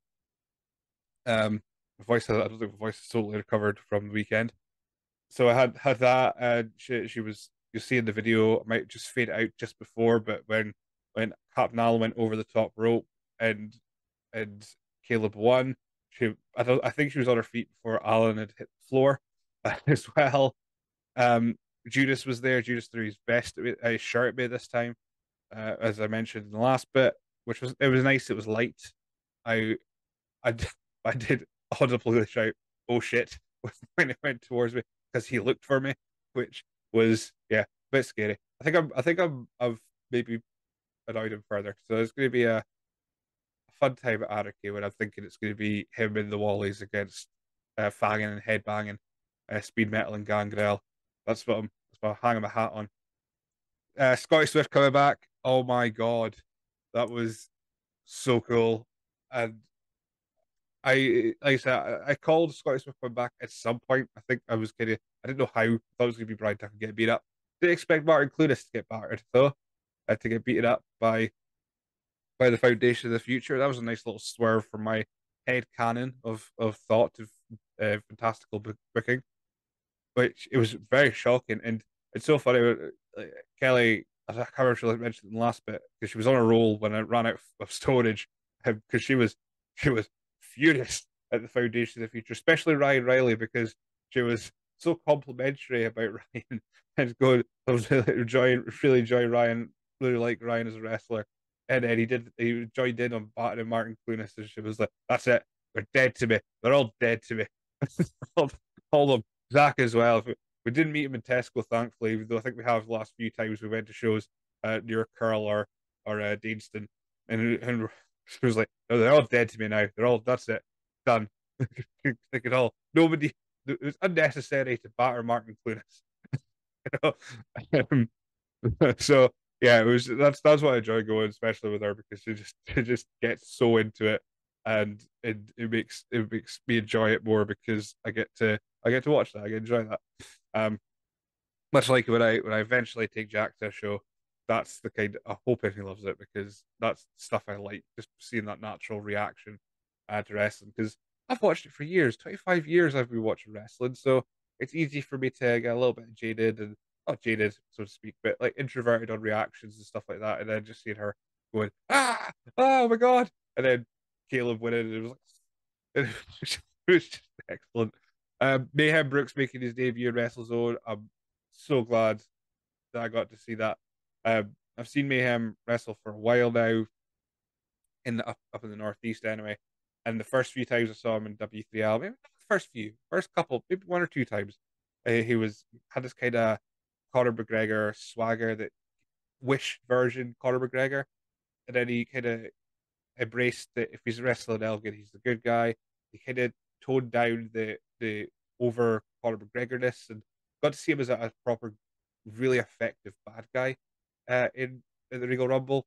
My voice, I don't think my voice is totally recovered from the weekend. So I had that, and she was, you see in the video, I might just fade it out just before, but when Captain Al went over the top rope and Caleb won, I think she was on her feet before Alan had hit the floor as well. Um, Judas was there. Judas threw his his shirt at me this time, as I mentioned in the last bit, which was it was nice. It was light. I I I did audibly shout, "Oh shit!" when it went towards me because he looked for me, which was yeah, a bit scary. I've maybe annoyed him further, so it's going to be a fun time at Anarchy when I'm thinking it's going to be him in the Wallies against Fangin and Headbanging, Speed Metal and Gangrel. That's what I'm hanging my hat on. Scotty Swift coming back. Oh my god, that was so cool. And like I said, I called Scotty Swift coming back at some point. I think I didn't know how. I thought it was gonna be Brian Tucker getting beat up. Didn't expect Martin Clunas to get battered though, to get beaten up by the Foundation of the Future. That was a nice little swerve from my head canon of thought of fantastical booking, which it was very shocking. And it's so funny. Kelly, I can't remember if she mentioned in the last bit because she was on a roll when I ran out of storage because she was furious at the Foundation of the Future, especially Ryan Riley because she was so complimentary about Ryan and going, I was really enjoying Ryan, really like Ryan as a wrestler. And then he joined in on battering Martin Clunas and she was like, that's it. They're dead to me. They're all dead to me. all, all of them. Zach as well. We didn't meet him in Tesco, thankfully, even though I think we have the last few times we went to shows near Curl or Deanston. And she was like, no, they're all dead to me now. That's it. Done. Think it all. Nobody, it was unnecessary to batter Martin Clunas. Um, so yeah, that's why I enjoy going, especially with her because she just gets so into it, and it makes me enjoy it more because I get to watch that. I get to enjoy that. Um, much like when I eventually take Jack to a show, that's the kind. I'm hoping he loves it because that's stuff I like. Just seeing that natural reaction to wrestling because I've watched it for years. 25 years I've been watching wrestling, so it's easy for me to get a little bit jaded and not jaded, so to speak, but like introverted on reactions and stuff like that. And then just seeing her going, oh my god, and then Caleb winning, it was like, it was just excellent. Mayhem Brooks making his debut in WrestleZone. I'm so glad that I got to see that. I've seen Mayhem wrestle for a while now, up in the Northeast anyway. And the first few times I saw him in W3L, maybe not the first couple, maybe one or two times, he had this kind of Conor McGregor swagger, that Wish version Conor McGregor, and then he kind of embraced that if he's wrestling Elgin, he's the good guy. He kind of toned down the over Conor McGregorness and got to see him as a proper, really effective bad guy in the Regal Rumble.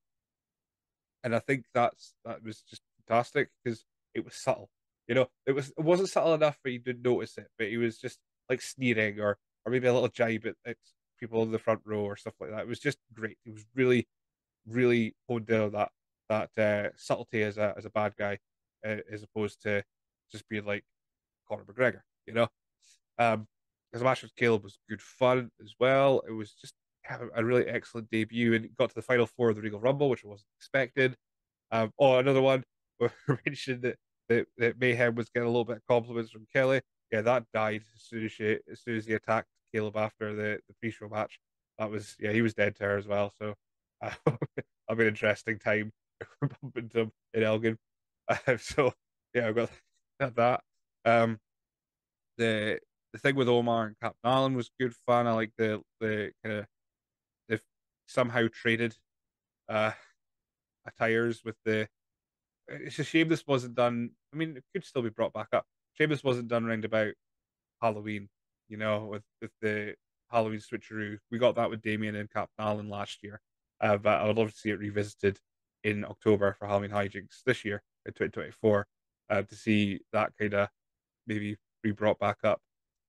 And I think that was just fantastic because it was subtle. You know, it wasn't subtle enough for you to notice it, but he was just like sneering or maybe a little jibe at people in the front row or stuff like that. It was just great. It was really, really honed down that subtlety as a bad guy, as opposed to just being like Conor McGregor. You know, as a match with Caleb was good fun as well. It was just a really excellent debut and got to the final four of the Regal Rumble, which I wasn't expected. Another one where we mentioned that Mayhem was getting a little bit of compliments from Kelly. Yeah, that died as soon as he attacked Caleb after the pre-show match. He was dead to her as well. So that'll be an interesting time bumping to him in Elgin. So yeah, I've got that. The the thing with Omar and Captain Allen was good fun. I like the kind of they've somehow traded uh attires with the. It's a shame this wasn't done. I mean, it could still be brought back up. Shame this wasn't done round about Halloween. With the Halloween switcheroo. We got that with Damien and Captain Allen last year, but I would love to see it revisited in October for Halloween Hijinks this year in 2024, to see that kind of maybe be brought back up.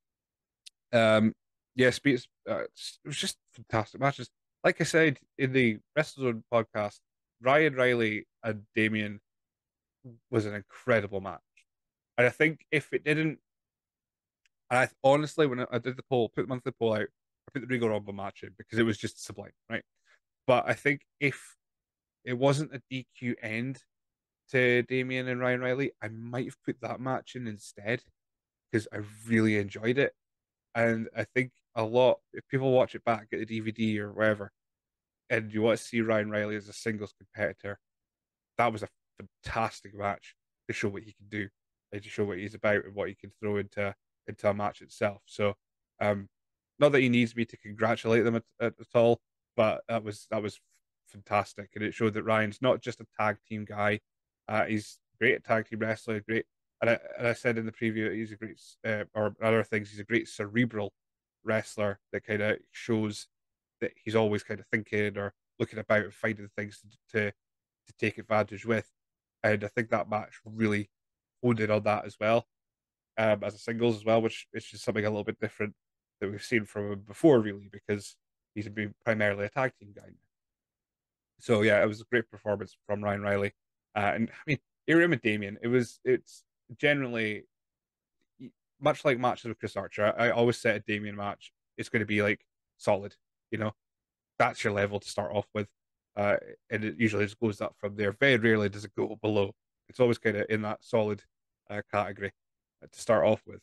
Yeah, it was just fantastic matches. Like I said in the WrestleZone podcast, Ryan Riley and Damien was an incredible match. And I think if it didn't, and I honestly, when I did the poll, put the monthly poll out, I put the Regal Rumble match in because it was just sublime, right? But I think if it wasn't a DQ end to Damien and Ryan Riley, I might have put that match in instead because I really enjoyed it. And I think a lot, if people watch it back, get the DVD or whatever, and you want to see Ryan Riley as a singles competitor, that was a fantastic match to show what he can do, and to show what he's about and what he can throw into a match itself. So, not that he needs me to congratulate them at all, but that was fantastic, and it showed that Ryan's not just a tag team guy. He's great at tag team wrestling, great. And I said in the preview, he's a great, or other things, he's a great cerebral wrestler that kind of shows that he's always kind of thinking or looking about and finding things to take advantage with. And I think that match really honed in on that as well, as a singles as well, which is just something a little bit different that we've seen from him before, really, because he's been primarily a tag team guy. So yeah, it was a great performance from Ryan Riley, and I mean, Irium and Damien. It's generally much like matches with Chris Archer. I always set a Damien match. It's going to be like solid, you know. That's your level to start off with, and it usually just goes up from there. Very rarely does it go below. It's always kind of in that solid category to start off with.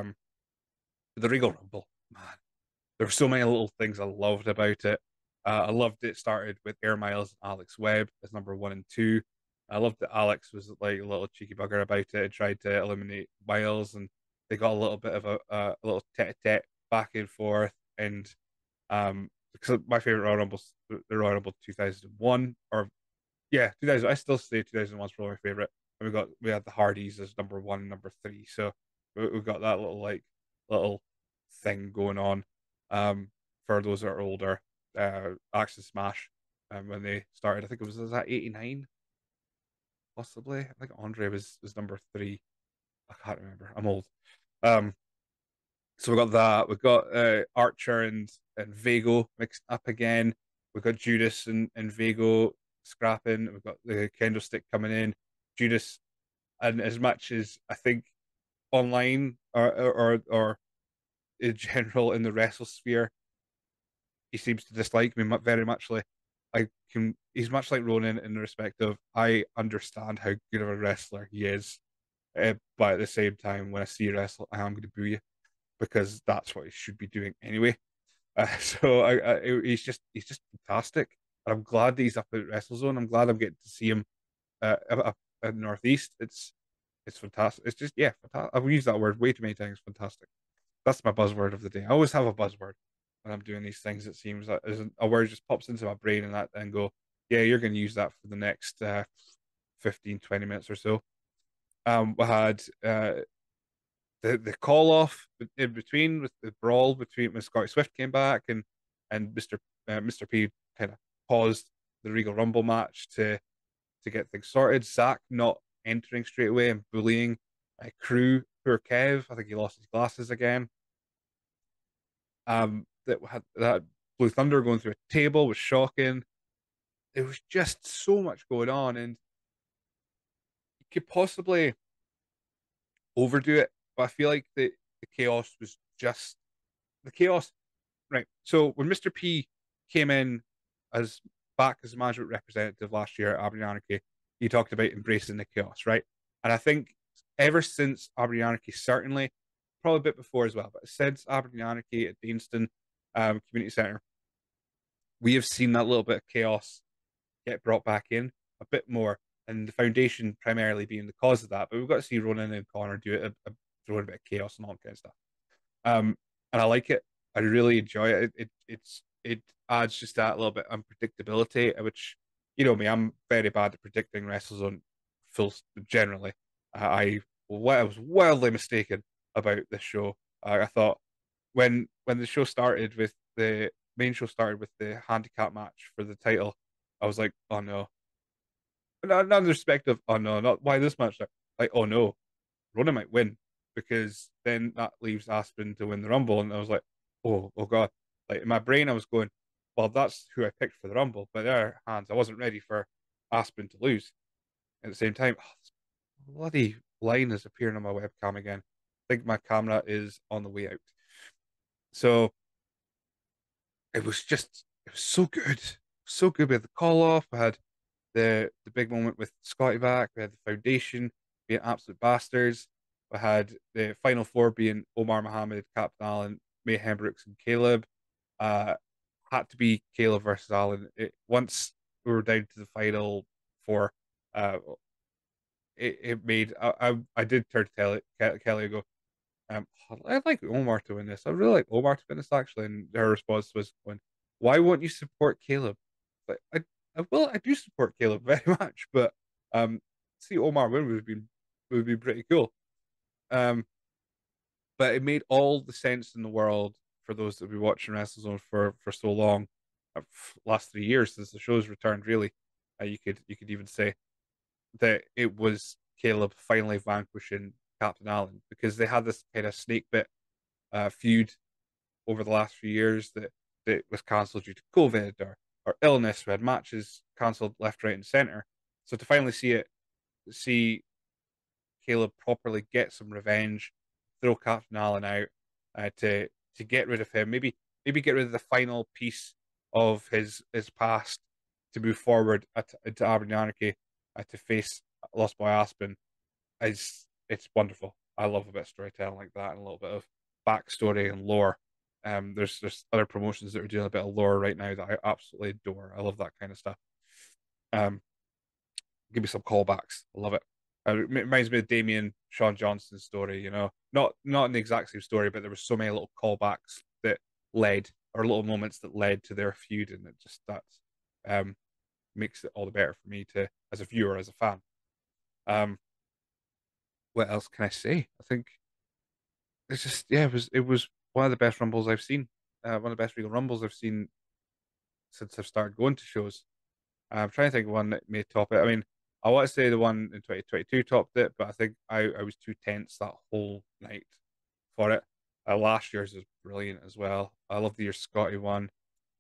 The Regal Rumble, man, there were so many little things I loved about it. I loved it started with Air Miles and Alex Webb as number 1 and 2. I loved that Alex was like a little cheeky bugger about it and tried to eliminate Miles, and they got a little bit of a little tete-a-tete back and forth. And because my favorite Royal Rumble, the Royal Rumble 2001, or yeah, 2000. I still say 2001 is probably my favorite. And we had the Hardys as number 1 and number 3, so we got that little thing going on. For those that are older, Axe Smash, when they started, I think was that 89, possibly. I think Andre was number 3. I can't remember. I'm old. So we got that. We got Archer and Vago mixed up again. We got Judas and Vago scrapping. We've got the kendo stick coming in. Judas, and as much as I think online or in general in the wrestle sphere, he seems to dislike me very much. Like he's much like Ronan in the respect of I understand how good of a wrestler he is, but at the same time, when I see you wrestle, I am going to boo you because that's what he should be doing anyway. He's just fantastic, and I'm glad that he's up at WrestleZone. I'm glad I'm getting to see him up at Northeast. It's fantastic. It's just fantastic. I've used that word way too many times. Fantastic. That's my buzzword of the day. I always have a buzzword when I'm doing these things. It seems like a word just pops into my brain and go, yeah, you're going to use that for the next 15-20 minutes or so. We had the call off in between with the brawl between when Scotty Swift came back and Mr. P kind of paused the Regal Rumble match to get things sorted. Zach not entering straight away and bullying Crew. Poor Kev. I think he lost his glasses again. That Blue Thunder going through a table was shocking. There was just so much going on, and you could possibly overdo it, but I feel like the chaos was just the chaos. Right. So when Mr. P came in back as a management representative last year at Aberdeen Anarchy, he talked about embracing the chaos, right? And I think ever since Aberdeen Anarchy, certainly, probably a bit before as well, but since Aberdeen Anarchy at Deanston Community Centre, we have seen that little bit of chaos get brought back in a bit more, and the foundation primarily being the cause of that. But we've got to see Ronan and Connor do it, throw in a bit of chaos and all that kind of stuff. And I like it. I really enjoy it. It adds just that little bit of unpredictability, which you know me, I'm very bad at predicting WrestleZone full generally. I I was wildly mistaken about this show. I thought when the show started with the main show started with the handicap match for the title, I was like, oh no. Not in the respect of, oh no, not why this match. Like, oh no, Rona might win because then that leaves Aspen to win the Rumble. And I was like, oh God. Like in my brain, I was going, well, that's who I picked for the Rumble. But in their hands, I wasn't ready for Aspen to lose. At the same time, oh, this bloody line is appearing on my webcam again. I think my camera is on the way out. So it was so good. So good. We had the call off. We had the big moment with Scotty back. We had the foundation being absolute bastards. We had the final four being Omar Mohammed, Captain Allen, Mayhem Brooks, and Caleb. Uh, had to be Caleb versus Allen. Once we were down to the final four, uh, it made I did turn to Kelly and go, I'd like Omar to win this. I really like Omar to win this actually. And her response was going, why won't you support Caleb? Like I do support Caleb very much, but see Omar win would be pretty cool. Um, but it made all the sense in the world for those that have been watching WrestleZone for so long, last 3 years since the show's returned. Really, you could even say that it was Caleb finally vanquishing Captain Allen because they had this kind of snake bit feud over the last few years that was cancelled due to COVID or illness. We had matches cancelled left, right, and center. So to finally see Caleb properly get some revenge, throw Captain Allen out to get rid of him, maybe get rid of the final piece of his past to move forward into Aberdeen Anarchy to face Lost Boy Aspen. It's wonderful. I love a bit of storytelling like that and a little bit of backstory and lore. There's other promotions that are doing a bit of lore right now that I absolutely adore. I love that kind of stuff. Um, Give me some callbacks. I love it. It reminds me of Damien Sean Johnson's story. You know, not in the exact same story, but there were so many little callbacks that led or little moments that led to their feud, and it just um makes it all the better for me to as a viewer, as a fan. Um, what else can I say? I think it's just yeah, it was one of the best rumbles I've seen. One of the best Regal Rumbles I've seen since I've started going to shows. I'm trying to think of one that may top it. I mean, I want to say the one in 2022 topped it, but I think I was too tense that whole night for it. Last year's was brilliant as well. I love the year Scotty won.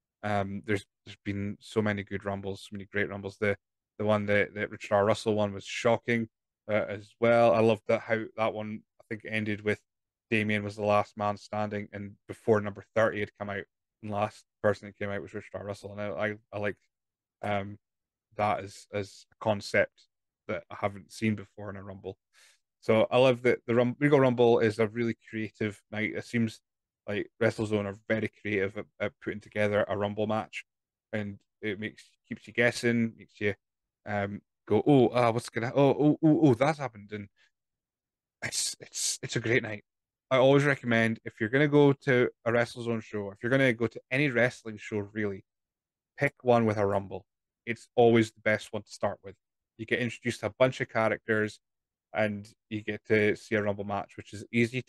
There's been so many good rumbles, so many great rumbles. The one that Richard R. Russell won was shocking as well. I loved that how that one I think ended with Damien was the last man standing, and before number 30 had come out, and last person that came out was Richard R. Russell, and I liked um that as a concept that I haven't seen before in a rumble. So I love that the Regal Rumble is a really creative night. It seems like WrestleZone are very creative at putting together a rumble match, and it keeps you guessing, makes you go, what's gonna, that's happened, and it's a great night. I always recommend if you're gonna go to a WrestleZone show, if you're gonna go to any wrestling show, really pick one with a rumble. It's always the best one to start with. You get introduced to a bunch of characters, and you get to see a rumble match, which is easy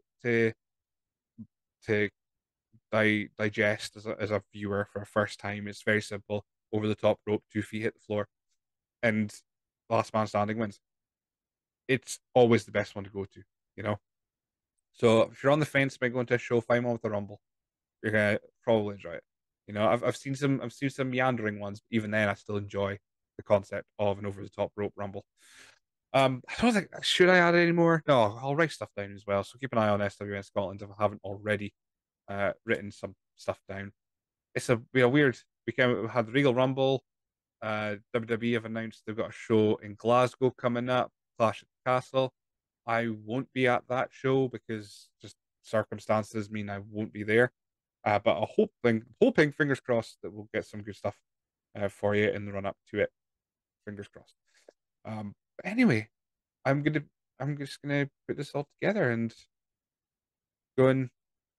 to digest as a viewer for a first time. It's very simple. Over the top rope, 2 feet hit the floor, and last man standing wins. It's always the best one to go to, you know. So if you're on the fence about going to a show, find one with a rumble. You're gonna probably enjoy it. You know, I've seen some meandering ones, but even then I still enjoy the concept of an over the top rope rumble. I don't think should I add any more? No, I'll write stuff down as well. So keep an eye on SWN Scotland if I haven't already written some stuff down. It's a weird weekend. We had the Regal Rumble. WWE have announced they've got a show in Glasgow coming up, Clash at the Castle. I won't be at that show because just circumstances mean I won't be there. But hoping, fingers crossed, that we'll get some good stuff for you in the run up to it. Fingers crossed. But anyway, I'm just gonna put this all together and go and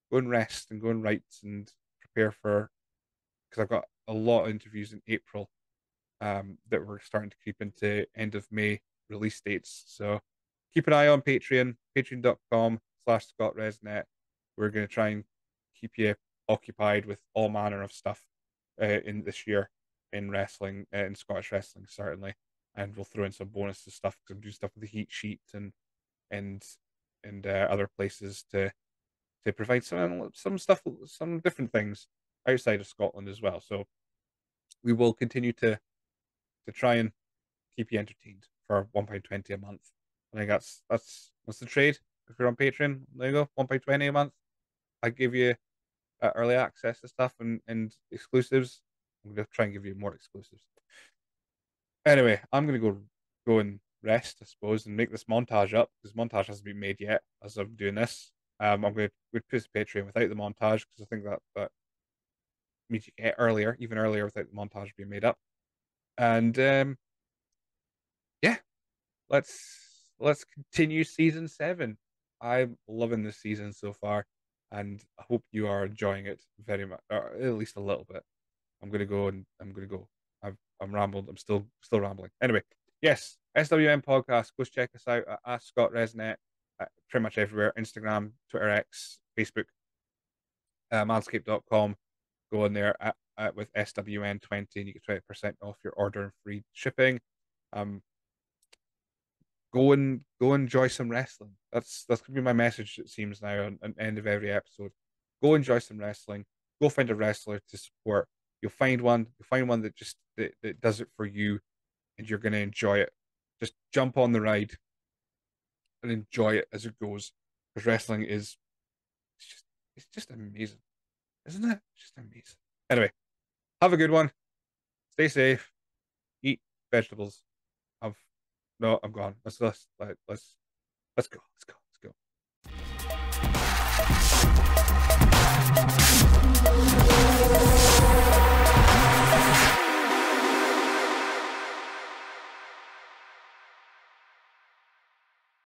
go and rest and go and write and prepare for, because I've got a lot of interviews in April that we're starting to creep into end of May release dates. So keep an eye on Patreon, patreon.com/ScottResNet. We're going to try and keep you occupied with all manner of stuff in this year in wrestling, in Scottish wrestling, certainly. And we'll throw in some bonuses stuff, because I'm doing stuff with the Heat Sheet and other places to provide some stuff, some different things outside of Scotland as well. So we will continue to try and keep you entertained for £1.20 a month. I think that's the trade. If you're on Patreon, there you go, £1.20 a month. I give you early access to stuff and exclusives. I'm going to try and give you more exclusives. Anyway, I'm going to go and rest, I suppose, and make this montage up, because montage hasn't been made yet as I'm doing this. I'm going to put this Patreon without the montage, because I think that means you get even earlier without the montage being made up. And yeah, let's continue season 7. I'm loving this season so far, and I hope you are enjoying it very much, or at least a little bit. I'm gonna go. I'm rambled. I'm still rambling. Anyway, yes, SWN podcast. Go check us out at @ScottResNet, pretty much everywhere: Instagram, Twitter, X, Facebook, manscaped.com. Go in there with SWN20 and you get 20% off your order and free shipping. Go and enjoy some wrestling. That's gonna be my message, it seems now, on the end of every episode. Go enjoy some wrestling. Go find a wrestler to support. You'll find one that just that does it for you, and you're gonna enjoy it. Just jump on the ride and enjoy it as it goes, because wrestling it's just amazing, isn't it? It's just amazing. Anyway, have a good one. Stay safe. Eat vegetables. No, I'm gone. Let's go. Let's go.